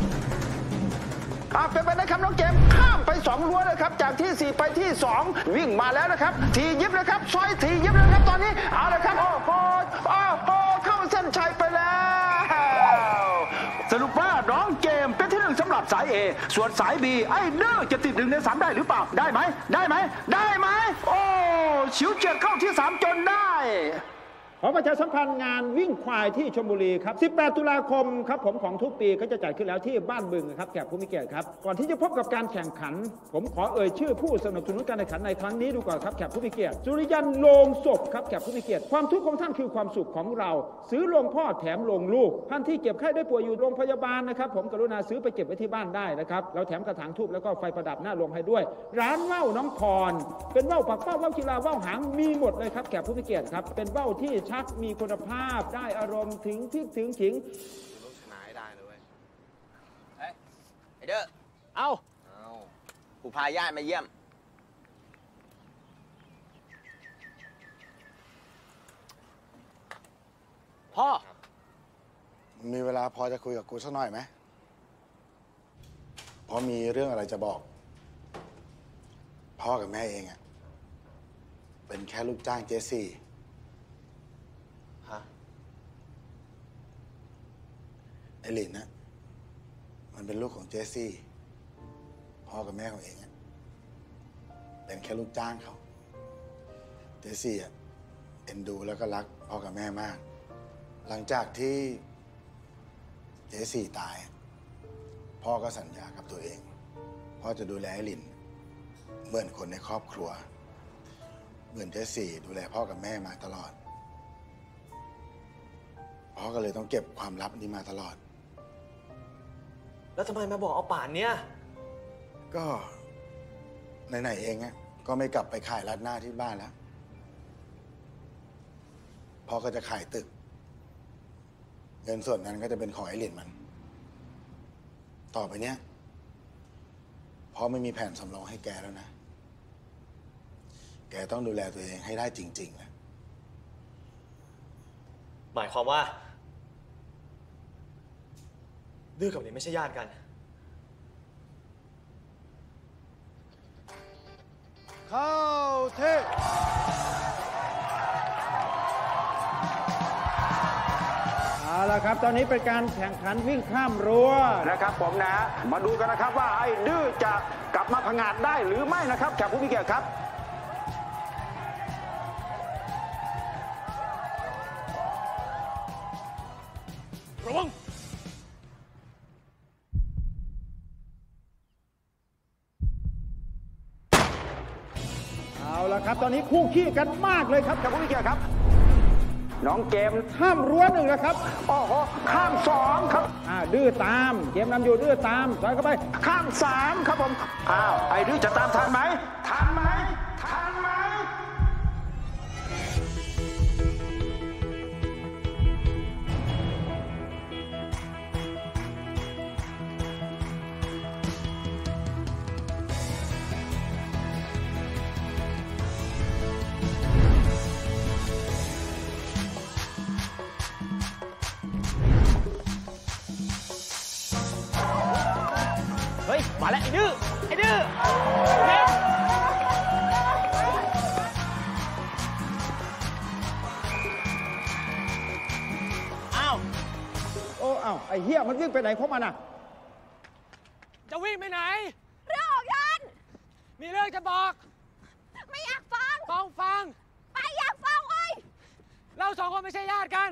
เป็นไปได้ครับน้องเกมข้ามไปสองรั้วเลยครับจากที่สี่ไปที่สองวิ่งมาแล้วนะครับทียิบนะครับซอยทียิบแล้วครับตอนนี้เอาละครับโอ้โหโอ้โหเข้าเส้นชัยไปแล้วสรุปว่าน้องเกมเป็นที่หนึ่งสำหรับสาย A ส่วนสาย B ไอ้เด้อจะติดหนึ่งในสามได้หรือเปล่าได้ไหมได้ไหมได้ไหมโอ้ฉิวเฉียดเข้าที่สามจนได้ขอประชาสัมพันธ์งานวิ่งควายที่ชลบุรีครับสิบแปดตุลาคมครับผมของทุกปีก็จะจัดขึ้นแล้วที่บ้านบึงครับแขกผู้มีเกียรติครับก่อนที่จะพบกับการแข่งขันผมขอเอ่ยชื่อผู้สนับสนุนการแข่งขันในครั้งนี้ดูก่อนครับแขกผู้มีเกียรติสุริยันโลงศพครับแขกผู้มีเกียรติความทุกข์ของท่านคือความสุขของเราซื้อโลงพ่อแถมโลงลูกท่านที่เก็บไข้ได้ป่วยอยู่โรงพยาบาลนะครับผมกรุณาซื้อไปเก็บไว้ที่บ้านได้นะครับเราแถมกระถางทูบแล้วก็ไฟประดับหน้าโรงให้ด้วยร้านว่าวน้องพรเป็นว่าวปักเป้าว่าวกีฬาว่าวหางมีหมดเลยครับแขกผู้มีเกียรติครับเป็นว่าวที่ชักมีคุณภาพได้อารมณ์ถึงที่ถึงขิงชนะให้ได้เลยเว้ยเฮ้ยไอเด้อเอาเอากูพาญาติมาเยี่ยมพ่อมีเวลาพอจะคุยกับกูสักหน่อยไหมเพราะมีเรื่องอะไรจะบอกพ่อกับแม่เองอะเป็นแค่ลูกจ้างเจสี่ไอหลินนะมันเป็นลูกของเจสซี่พ่อกับแม่ของเองเป็นแค่ลูกจ้างเขาเจสซี่อ่ะเอ็นดูแล้วก็รักพ่อกับแม่มาก หลังจากที่เจสซี่ตายพ่อก็สัญญากับตัวเองพ่อจะดูแลไอหลินเหมือนคนในครอบครัวเหมือนเจสซี่ดูแลพ่อกับแม่มาตลอดพ่อก็เลยต้องเก็บความลับนี้มาตลอดแล้วทำไมมาบอกเอาป่านเนี้ยก็ไหนๆเองอะก็ไม่กลับไปขายราดหน้าที่บ้านแล้วพ่อก็จะขายตึกเงินส่วนนั้นก็จะเป็นของไอ้เหรียญมันต่อไปเนี้ยพ่อไม่มีแผนสำรองให้แกแล้วนะแกต้องดูแลตัวเองให้ได้จริงๆนะหมายความว่าดื้อกับเหรียญไม่ใช่ญาติกันเข้าเทเอาละครับตอนนี้เป็นการแข่งขันวิ่งข้ามรั้วนะครับผมนะมาดูกันนะครับว่าไอ้ดื้อจะกลับมาผงาดได้หรือไม่นะครับแขกผู้มีเกียรติครับระวังเอาละครับตอนนี้คู่ขี้กันมากเลยครับแขกผู้มีเกียรติครับน้องเกมข้ามรั้วหนึ่งแล้วครับโอ้โหข้ามสองครับอ่าดื้อตามเกมนำอยู่ดื้อตามถอยเข้าไปข้ามสามครับผมอ้าวไอ้ดื้อจะตามทันไหมทันไหมทันไหมเฮ้ยมาแล้วไอ้ดื้อไอ้ดื้อเร็วอ้าวโอ้อ้าวไอ้เหี้ยมันวิ่งไปไหนของมันอ่ะจะวิ่งไปไหนเรื่องของฉันมีเรื่องจะบอกไม่อยากฟังต้องฟังไปอยากฟังเว้ยเราสองคนไม่ใช่ญาติกัน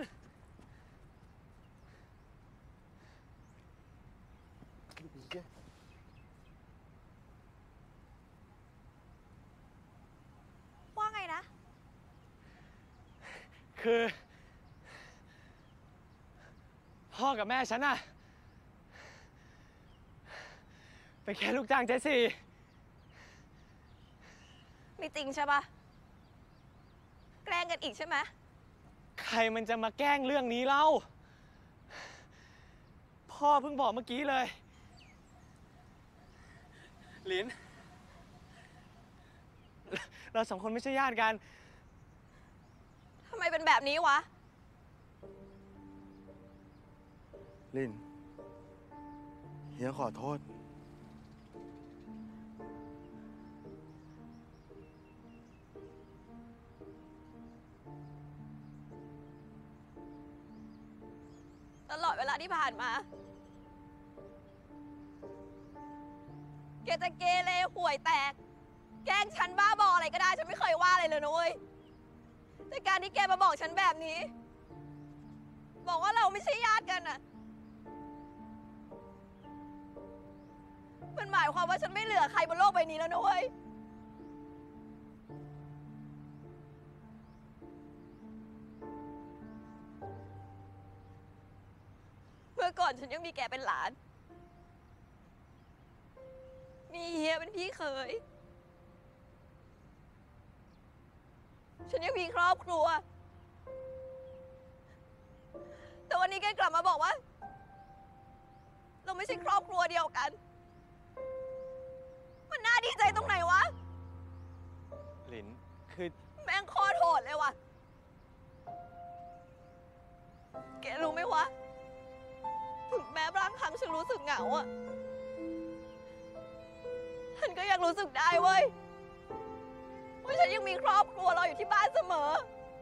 ว่าไงนะคือพ่อกับแม่ฉันน่ะเป็นแค่ลูกจ้างเจสซี่ไม่จริงใช่ปะแกล้งกันอีกใช่ไหมใครมันจะมาแกล้งเรื่องนี้เล่าพ่อเพิ่งบอกเมื่อกี้เลยหลิน เราสองคนไม่ใช่ญาติกันทำไมเป็นแบบนี้วะลิน เฮียขอโทษตลอดเวลาที่ผ่านมา แกจะเกเรห่วยแตก แกล้งฉันบ้าบออะไรก็ได้ ฉันไม่เคยว่าอะไรเลยนะเว้ย แต่การที่แกมาบอกฉันแบบนี้ บอกว่าเราไม่ใช่ญาติกันอะมันหมายความว่าฉันไม่เหลือใครบนโลกใบนี้แล้วนะเว้ย เมื่อก่อนฉันยังมีแกเป็นหลาน มีเฮียเป็นพี่เขย ฉันยังมีครอบครัว แต่วันนี้แกกลับมาบอกว่า เราไม่ใช่ครอบครัวเดียวกัน มันน่าดีใจตรงไหนวะหลิน คือแม่งโคตรโหดเลยว่ะ แกรู้ไหมวะ ถึงแม้บางครั้งฉันรู้สึกเหงาอะฉันก็ยังรู้สึกได้เว้ย ว่าฉันยังมีครอบครัวเราอยู่ที่บ้านเสมอ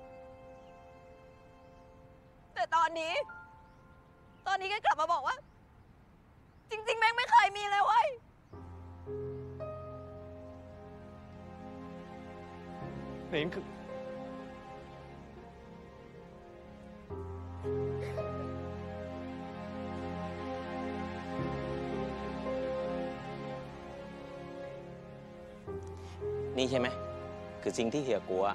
แต่ตอนนี้ ตอนนี้แกกลับมาบอกว่า จริงๆแม่งไม่เคยมีเลยเว้ยหลินคือนี่ใช่ไหม คือสิ่งที่เฮียกลัว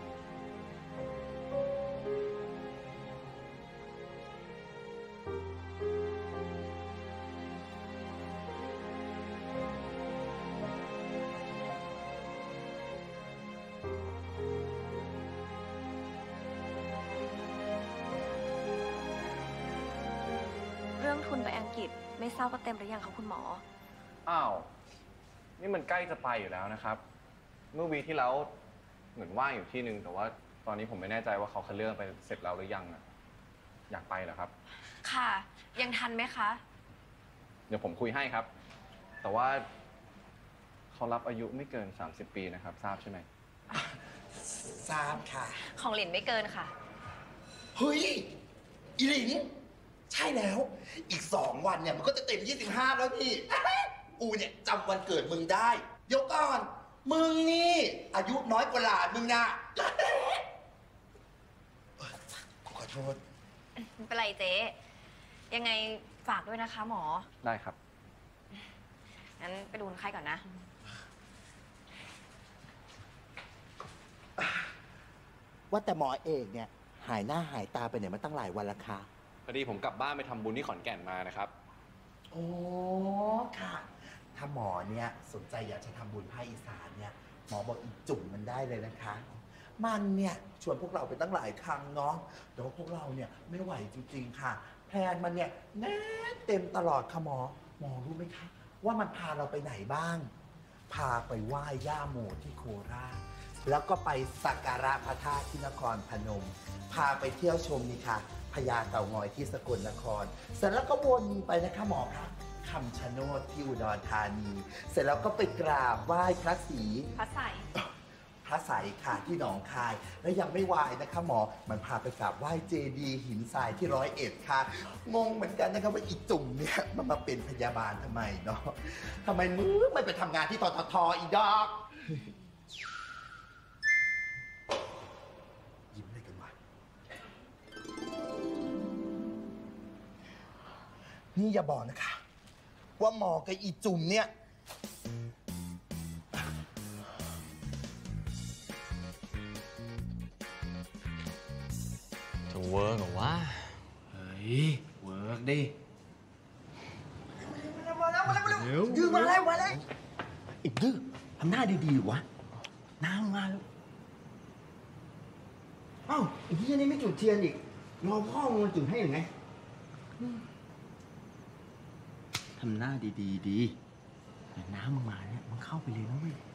เรื่องทุนไปอังกฤษไม่ทราบว่าเต็มหรือยังคะคุณหมออ้าว นี่มันใกล้จะไปอยู่แล้วนะครับ เมื่อวีที่แล้วเหมือนว่างอยู่ที่หนึ่งแต่ว่าตอนนี้ผมไม่แน่ใจว่าเขาคัดเลือกไปเสร็จแล้วหรือยังอะอยากไปเหรอครับค่ะ ยังทันไหมคะเดี๋ยวผมคุยให้ครับ แต่ว่าเขารับอายุไม่เกิน สามสิบ ปีนะครับ ทราบใช่ไหมทราบค่ะของหลินไม่เกินค่ะเฮ้ย อีหลิน ใช่แล้ว อีกสองวันเนี่ยมันก็จะเต็มยี่สิบห้าแล้วนี่ กูเนี่ยจำวันเกิดมึงได้ เดี๋ยวก่อน มึงนี่ อายุน้อยกว่าหลานมึงนะขอโทษไม่เป็นไรเจ๊ยังไงฝากด้วยนะคะหมอได้ครับงั้นไปดูคนไข้ก่อนนะว่าแต่หมอเอกเนี่ย หายหน้าหายตาไปไหนมาตั้งหลายวันแล้วคะพอดีผมกลับบ้านไปทำบุญที่ขอนแก่นมานะครับโอ้ค่ะ ถ้าหมอเนี่ยสนใจอยากจะทำบุญภาคอีสานเนี่ย หมอบอกอีกจุ่มมันได้เลยนะคะ มันเนี่ยชวนพวกเราไปตั้งหลายครั้งเนาะแต่ว่าพวกเราเนี่ยไม่ไหวจริงๆค่ะ แพลนมันเนี่ยแน่นเต็มตลอดค่ะหมอ หมอรู้ไหมคะว่ามันพาเราไปไหนบ้าง พาไปไหว้ย่าโมที่โคราช แล้วก็ไปสักการะพระธาตุที่นครพนม พาไปเที่ยวชมนี่ค่ะพญาเต่างอยที่สกลนคร เสร็จแล้วก็วนไปนะคะหมอคะคำชะโนดที่อุดรธานี เสร็จแล้วก็ไปกราบไหว้พระศรีพระใสพระใสค่ะที่หนองคาย และยังไม่วายนะคะหมอ มันพาไปกราบไหว้เจดีย์หินทรายที่ร้อยเอ็ดค่ะ งงเหมือนกันนะครับว่าอีจุ่มเนี่ยมันมาเป็นพยาบาลทำไมเนาะทำไมมึงไม่ไปทำงานที่ทททอีดอกยิ้มอะไรกันวะนี่อย่าบอกนะคะ ว่าหมอกับอีจุ่มเนี่ยจะเวิร์กเหรอวะเฮ้ย เวิร์กดิมาแล้วมาแล้วมาแล้วดื้อมาแล้วมาแล้วอีกดื้อทำหน้าดีๆวะน้ำมาแล้วเอ้าไอ้ที่นี่ไม่จุดเทียนอีกรอพ่อมึงมาจุดให้หรือไงทำหน้าดีๆดีแต่น้ำมึงมาเนี่ยมึงเข้าไปเลยนะเว้ย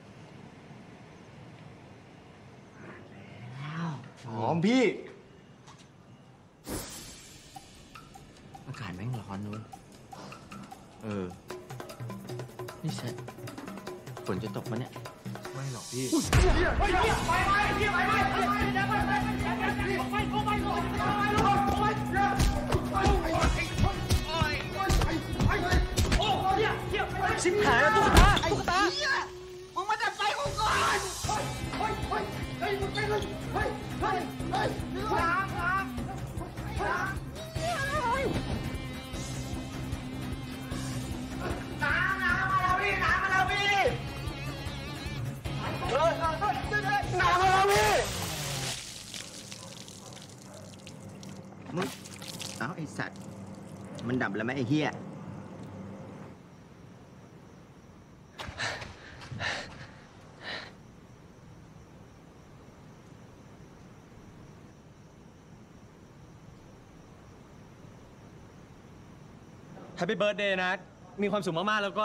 แล้วหอมพี่อากาศแม่งร้อนนู้นเออนี่ใช่ฝนจะตกมั้ยเนี่ยไม่หรอกพี่ชิบหายแล้วตุ๊กตาตุ๊กตามึงมาดับไฟกูก่อนเฮ้ยเฮ้ยเฮ้ยเฮ้ยมึงไปเลยเฮ้ยเฮ้ยเฮ้ยล้างล้างล้างน้ำน้ำมาแล้วพี่น้ำมาแล้วพี่เฮ้ยน้ำมาแล้วพี่มึงเอ้าไอ้สัตว์มันดับแล้วไหมไอ้เหี้ยแฮปปี้เบิร์ธเดย์นะมีความสุขมากๆแล้วก็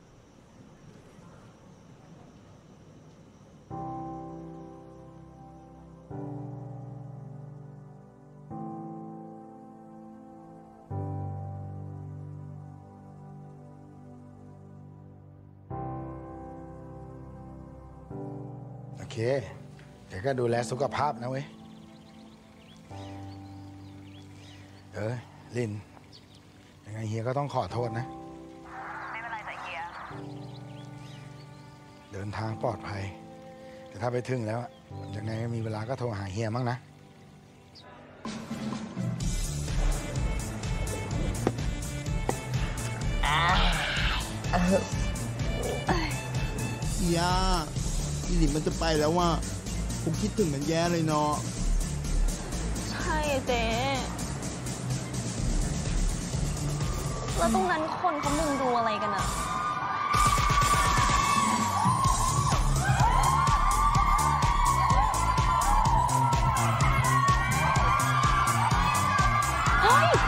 โอเคเดี๋ยวก็ดูแลสุขภาพนะเว้ยเออลินยังไงเฮียก็ต้องขอโทษนะไม่เป็นไรใส่เฮียเดินทางปลอดภัยแต่ถ้าไปถึงแล้วยังไงมีเวลาก็โทรหาเฮียมั้งนะย่าพี่หลินมันจะไปแล้วว่ะผมคิดถึงมันแย่เลยเนาะใช่เจ๊แล้วตรงนั้นคนเขามุงดูอะไรกันอะเฮ้ย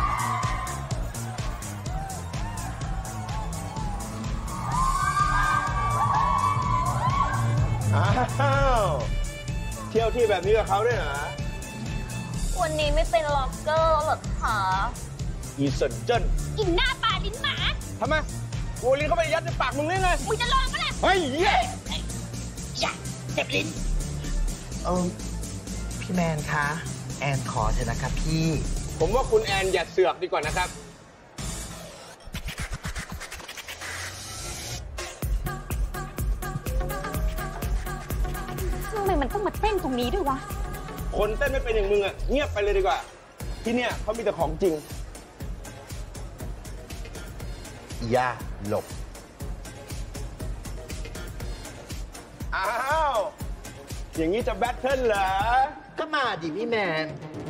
อ้าวเที่ยวที่แบบนี้กับเขาด้วยเหรอวันนี้ไม่เป็นล็อกเกอร์หรอกคะอีเซนเจิ้นกินหน้าปลาลิ้นหมาทำไมโวลินเข้าไปยัดในปากมึงได้ไงมึงจะลองปะล่ะเฮ้ยเย้อย่าเจ็บลิ้นเออพี่แมนคะแอนขอเถอะนะครับพี่ผมว่าคุณแอนอย่าเสือกดีกว่านะครับทำไมมันต้องมาเต้นตรงนี้ด้วยวะคนเต้นไม่เป็นอย่างมึงอ่ะเงียบไปเลยดีกว่าที่เนี่ยเขามีแต่ของจริงอย่าหลบอ้าวอย่างนี้จะแบทเทิลเหรอก็มาดิพี่แมน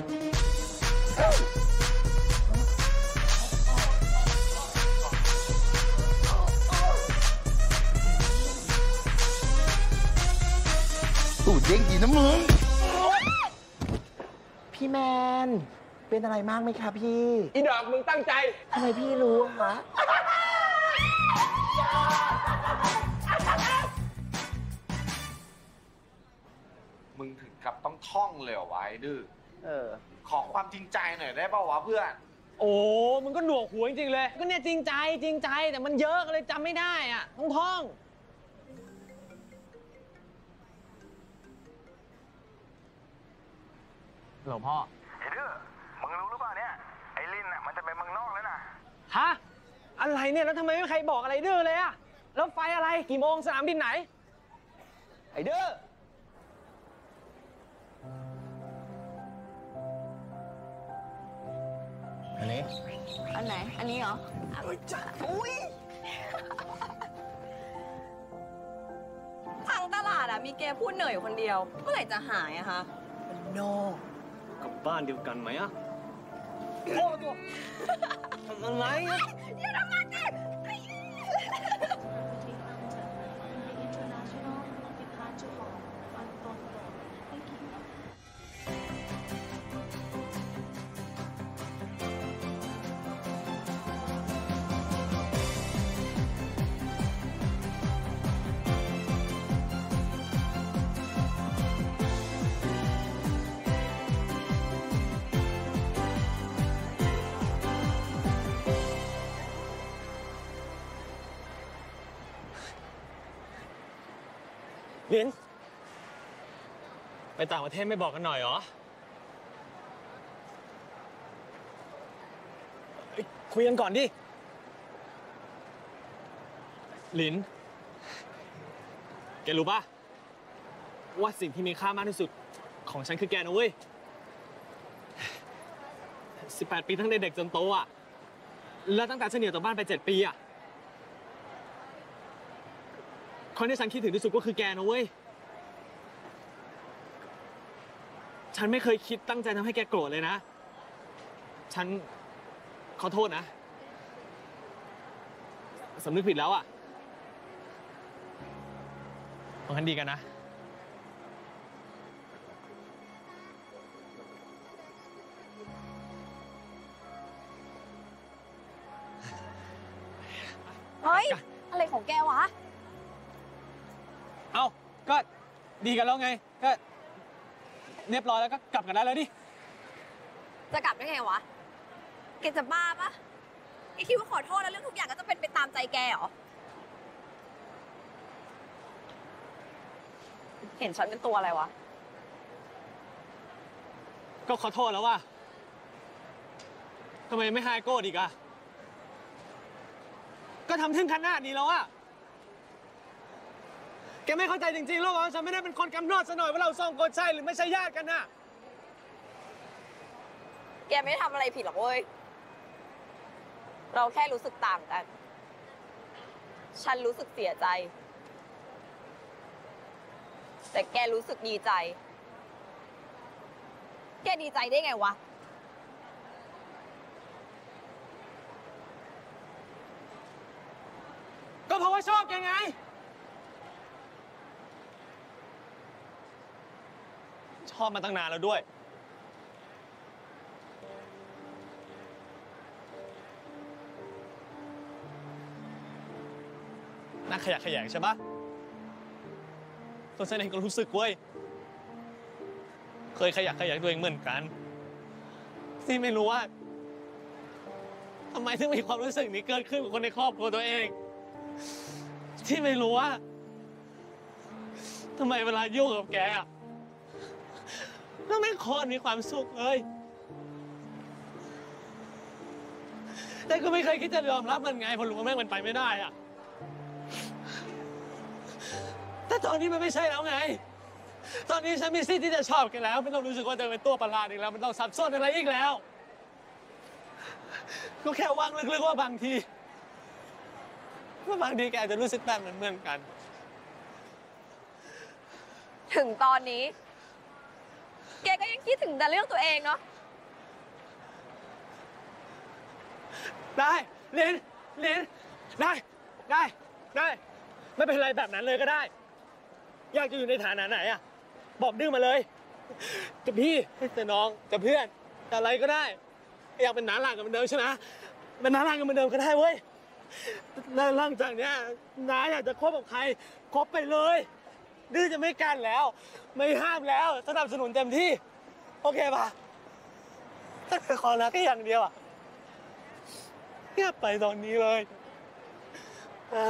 ตูดเด้งดีนะมึงพี่แมนเป็นอะไรมากไหมคะพี่อีดอกมึงตั้งใจทำไมพี่รู้คะมึงถึงกับต้องท่องเลยเหรอวะไอ้ดื้อเออขอความจริงใจหน่อยได้ป่าวะเพื่อนโอ้มึงก็หนวกหัวจริงๆเลยก็เนี่ยจริงใจจริงใจแต่มันเยอะเลยจำไม่ได้อ่ะต้องท่องหลวงพ่อไอ้ดื้อมึงรู้หรือเปล่าเนี่ยไอ้ลินน่ะมันจะไปเมืองนอกแล้วนะฮะอะไรเนี่ยแล้วทำไมไม่มีใครบอกอะไรดื้อเลยอะแล้วไฟอะไรกี่โมงสนามบินไหนไอ้ดื้ออันนี้อันไหนอันนี้เหรออุ้ยทางตลาดอะมีแกพูดเหนื่อยอยู่คนเดียวเมื่อไหร่จะหายอะคะมันนอกกลับบ้านเดียวกันไหมอะโอ้ตัวทำอะไรอะอย่าทำมันดิไปต่างประเทศไม่บอกกันหน่อยเหรอคุยกันก่อนดิหลินแกรู้ปะว่าสิ่งที่มีค่ามากที่สุดของฉันคือแกนะเว้ยสิบแปดปีตั้งแต่เด็กจนโตอ่ะแล้วตั้งแต่ฉันหนีออกจากบ้านไปเจ็ดปีอ่ะคนที่ฉันคิดถึงที่สุดก็คือแกนะเว้ยฉันไม่เคยคิดตั้งใจทำให้แกโกรธเลยนะฉันขอโทษนะสำนึกผิดแล้วอ่ะเอากันดีกันนะเฮ้ย อะไรของแกวะเอ้าก็ดีกันแล้วไงก็เรียบร้อยแล้วก็กลับกันได้แล้วดิจะกลับได้ไงวะ แกจะบ้าปะแกคิดว่าขอโทษแล้วเรื่องทุกอย่างก็จะเป็นไปตามใจแกเหรอ เห็นฉันเป็นตัวอะไรวะก็ขอโทษแล้วว่าทำไมไม่หายโกรธอีกอะก็ทำถึงขนาดนี้แล้วอะแกไม่เข้าใจจริงๆหรอกว่าฉันไม่ได้เป็นคนกำหนดซะหน่อยว่าเราสองคนใช่หรือไม่ใช่ญาติกันน่ะแกไม่ได้ทำอะไรผิดหรอกเว้ย เราแค่รู้สึกต่างกัน ฉันรู้สึกเสียใจ แต่แกรู้สึกดีใจ แกดีใจได้ไงวะก็เพราะว่าชอบแกไงชอบมาตั้งนานแล้วด้วยน่าขยะแขยงใช่ปะตัวฉันเองก็รู้สึกเว้ยเคยขยะแขยงตัวเองเหมือนกันที่ไม่รู้ว่าทำไมถึงมีความรู้สึกนี้เกิดขึ้นกับคนในครอบครัวตัวเองที่ไม่รู้ว่าทำไมเวลายุ่งกับแกอะแล้วไม่โคตรมีความสุขเลยแต่ก็ไม่เคยคิดจะยอมรับมันไงเพราะรู้ว่าแม่งมันไปไม่ได้อะแต่ตอนนี้มันไม่ใช่แล้วไงตอนนี้ฉันมีสิทธิ์ที่จะชอบแกแล้วไม่ต้องรู้สึกว่าเธอเป็นตัวประหลาดอีกแล้วไม่ต้องสับสนอะไรอีกแล้วก็แค่วางลึกๆว่าบางทีว่าบางทีแกอาจจะรู้สึกแบบเหมือนกันถึงตอนนี้ แกก็ยังคิดถึงแต่เรื่องตัวเองเนาะได้เรียนเรียนได้ได้ได้ไม่เป็นไรแบบนั้นเลยก็ได้อยากจะอยู่ในฐานะไหนอะบอกดื้อมาเลยจะพี่จะน้องจะเพื่อนจะอะไรก็ได้อยากเป็นน้าหลานกันเหมือนเดิมใช่ไหมเป็นน้าหลานกันเหมือนเดิมก็ได้เว้ยแล้วหลังจากเนี้ยน้าอยากจะคบกับใครคบไปเลยดื้อจะไม่กันแล้วไม่ห้ามแล้วสนับสนุนเต็มที่โอเคป่ะถ้าเธอขอนะแค่อย่างเดียวอะอย่าไปตอนนี้เลยอ่ะ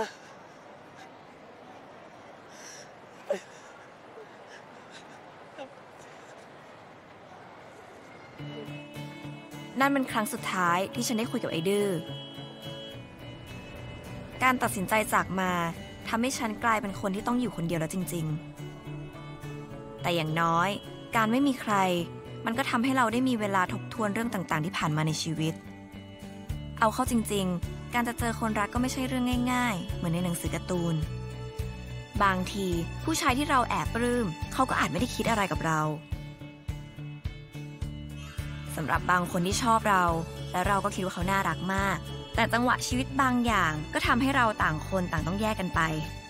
นั่นเป็นครั้งสุดท้ายที่ฉันได้คุยกับไอ้ดื้อการตัดสินใจจากมาทำให้ฉันกลายเป็นคนที่ต้องอยู่คนเดียวแล้วจริงๆแต่อย่างน้อยการไม่มีใครมันก็ทำให้เราได้มีเวลาทบทวนเรื่องต่างๆที่ผ่านมาในชีวิตเอาเข้าจริงๆการจะเจอคนรักก็ไม่ใช่เรื่องง่ายๆเหมือนในหนังสือการ์ตูนบางทีผู้ชายที่เราแอบปลื้มเขาก็อาจไม่ได้คิดอะไรกับเราสำหรับบางคนที่ชอบเราและเราก็คิดว่าเขาน่ารักมากแต่จังหวะชีวิตบางอย่างก็ทำให้เราต่างคนต่างต้องแยกกันไป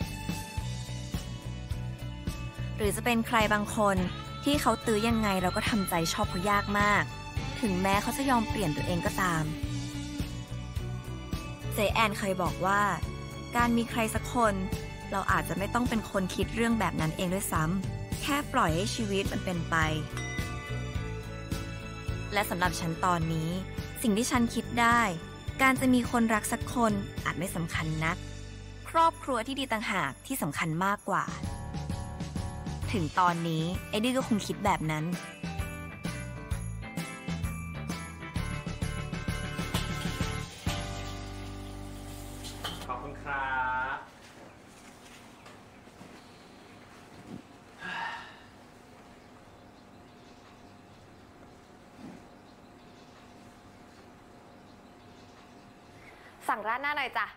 หรือจะเป็นใครบางคนที่เขาตื้อยังไงเราก็ทำใจชอบเขายากมากถึงแม้เขาจะยอมเปลี่ยนตัวเองก็ตามเจแอนเคยบอกว่าการมีใครสักคนเราอาจจะไม่ต้องเป็นคนคิดเรื่องแบบนั้นเองด้วยซ้ำแค่ปล่อยให้ชีวิตมันเป็นไปและสำหรับฉันตอนนี้สิ่งที่ฉันคิดได้การจะมีคนรักสักคนอาจไม่สำคัญนักครอบครัวที่ดีต่างหากที่สำคัญมากกว่าถึงตอนนี้ไอ้ดื้อก็คงคิดแบบนั้นขอบคุณครับสั่งราดหน้าหน่อยจ้ะ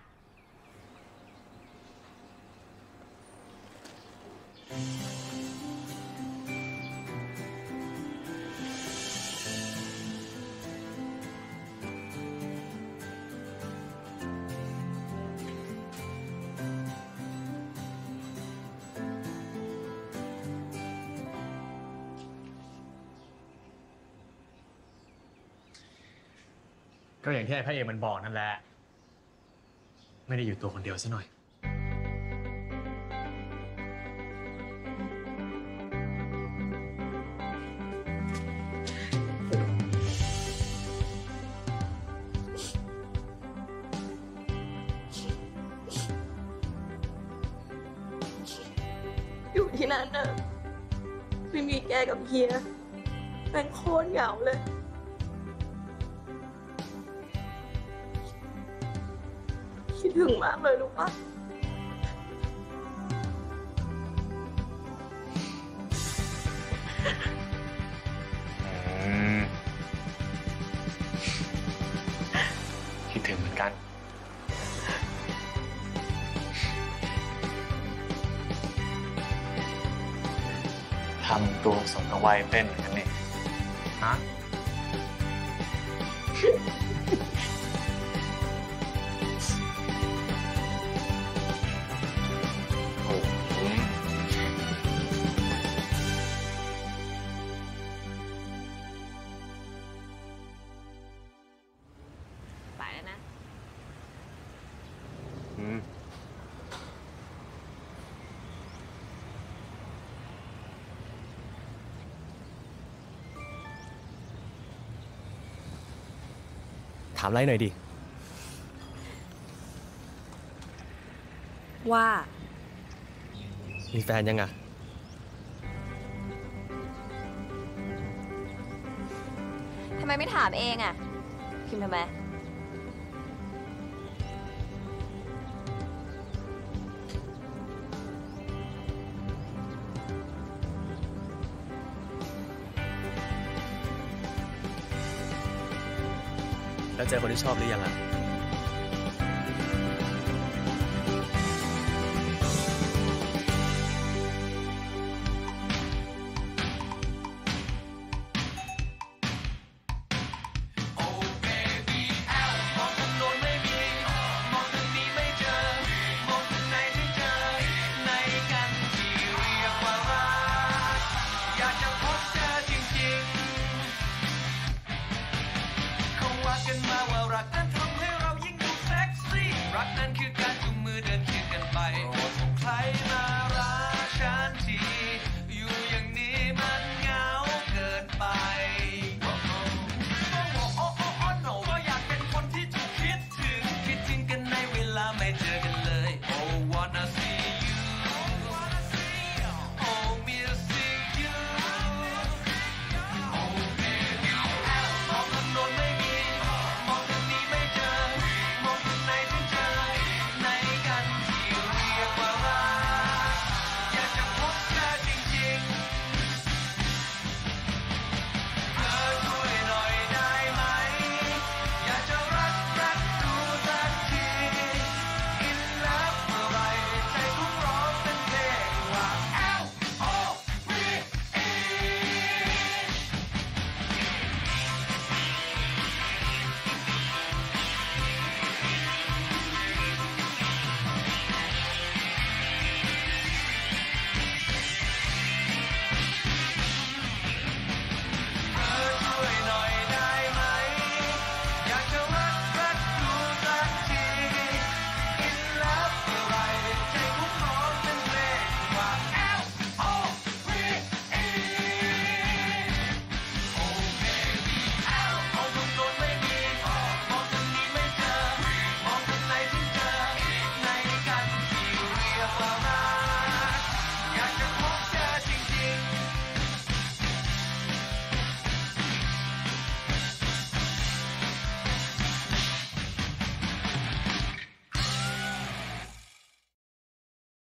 ก็อย่างที่ไอ้พระเอกมันบอกนั่นแหละไม่ได้อยู่ตัวคนเดียวซะหน่อยอยู่ที่นั่นน่ะไม่มีแกกับเฮียแม่งโคตรเหงาเลยคิดถึงมากเลยรู้ปะคิดถึงเหมือนกันทำตัวสมกับวัยเป็นเหมือนกันนี่ฮะถามอะไรหน่อยดิว่ามีแฟนยังอะทำไมไม่ถามเองอะพิมพ์ทำไมแล้วเจอคนที่ชอบหรือยังอ่ะ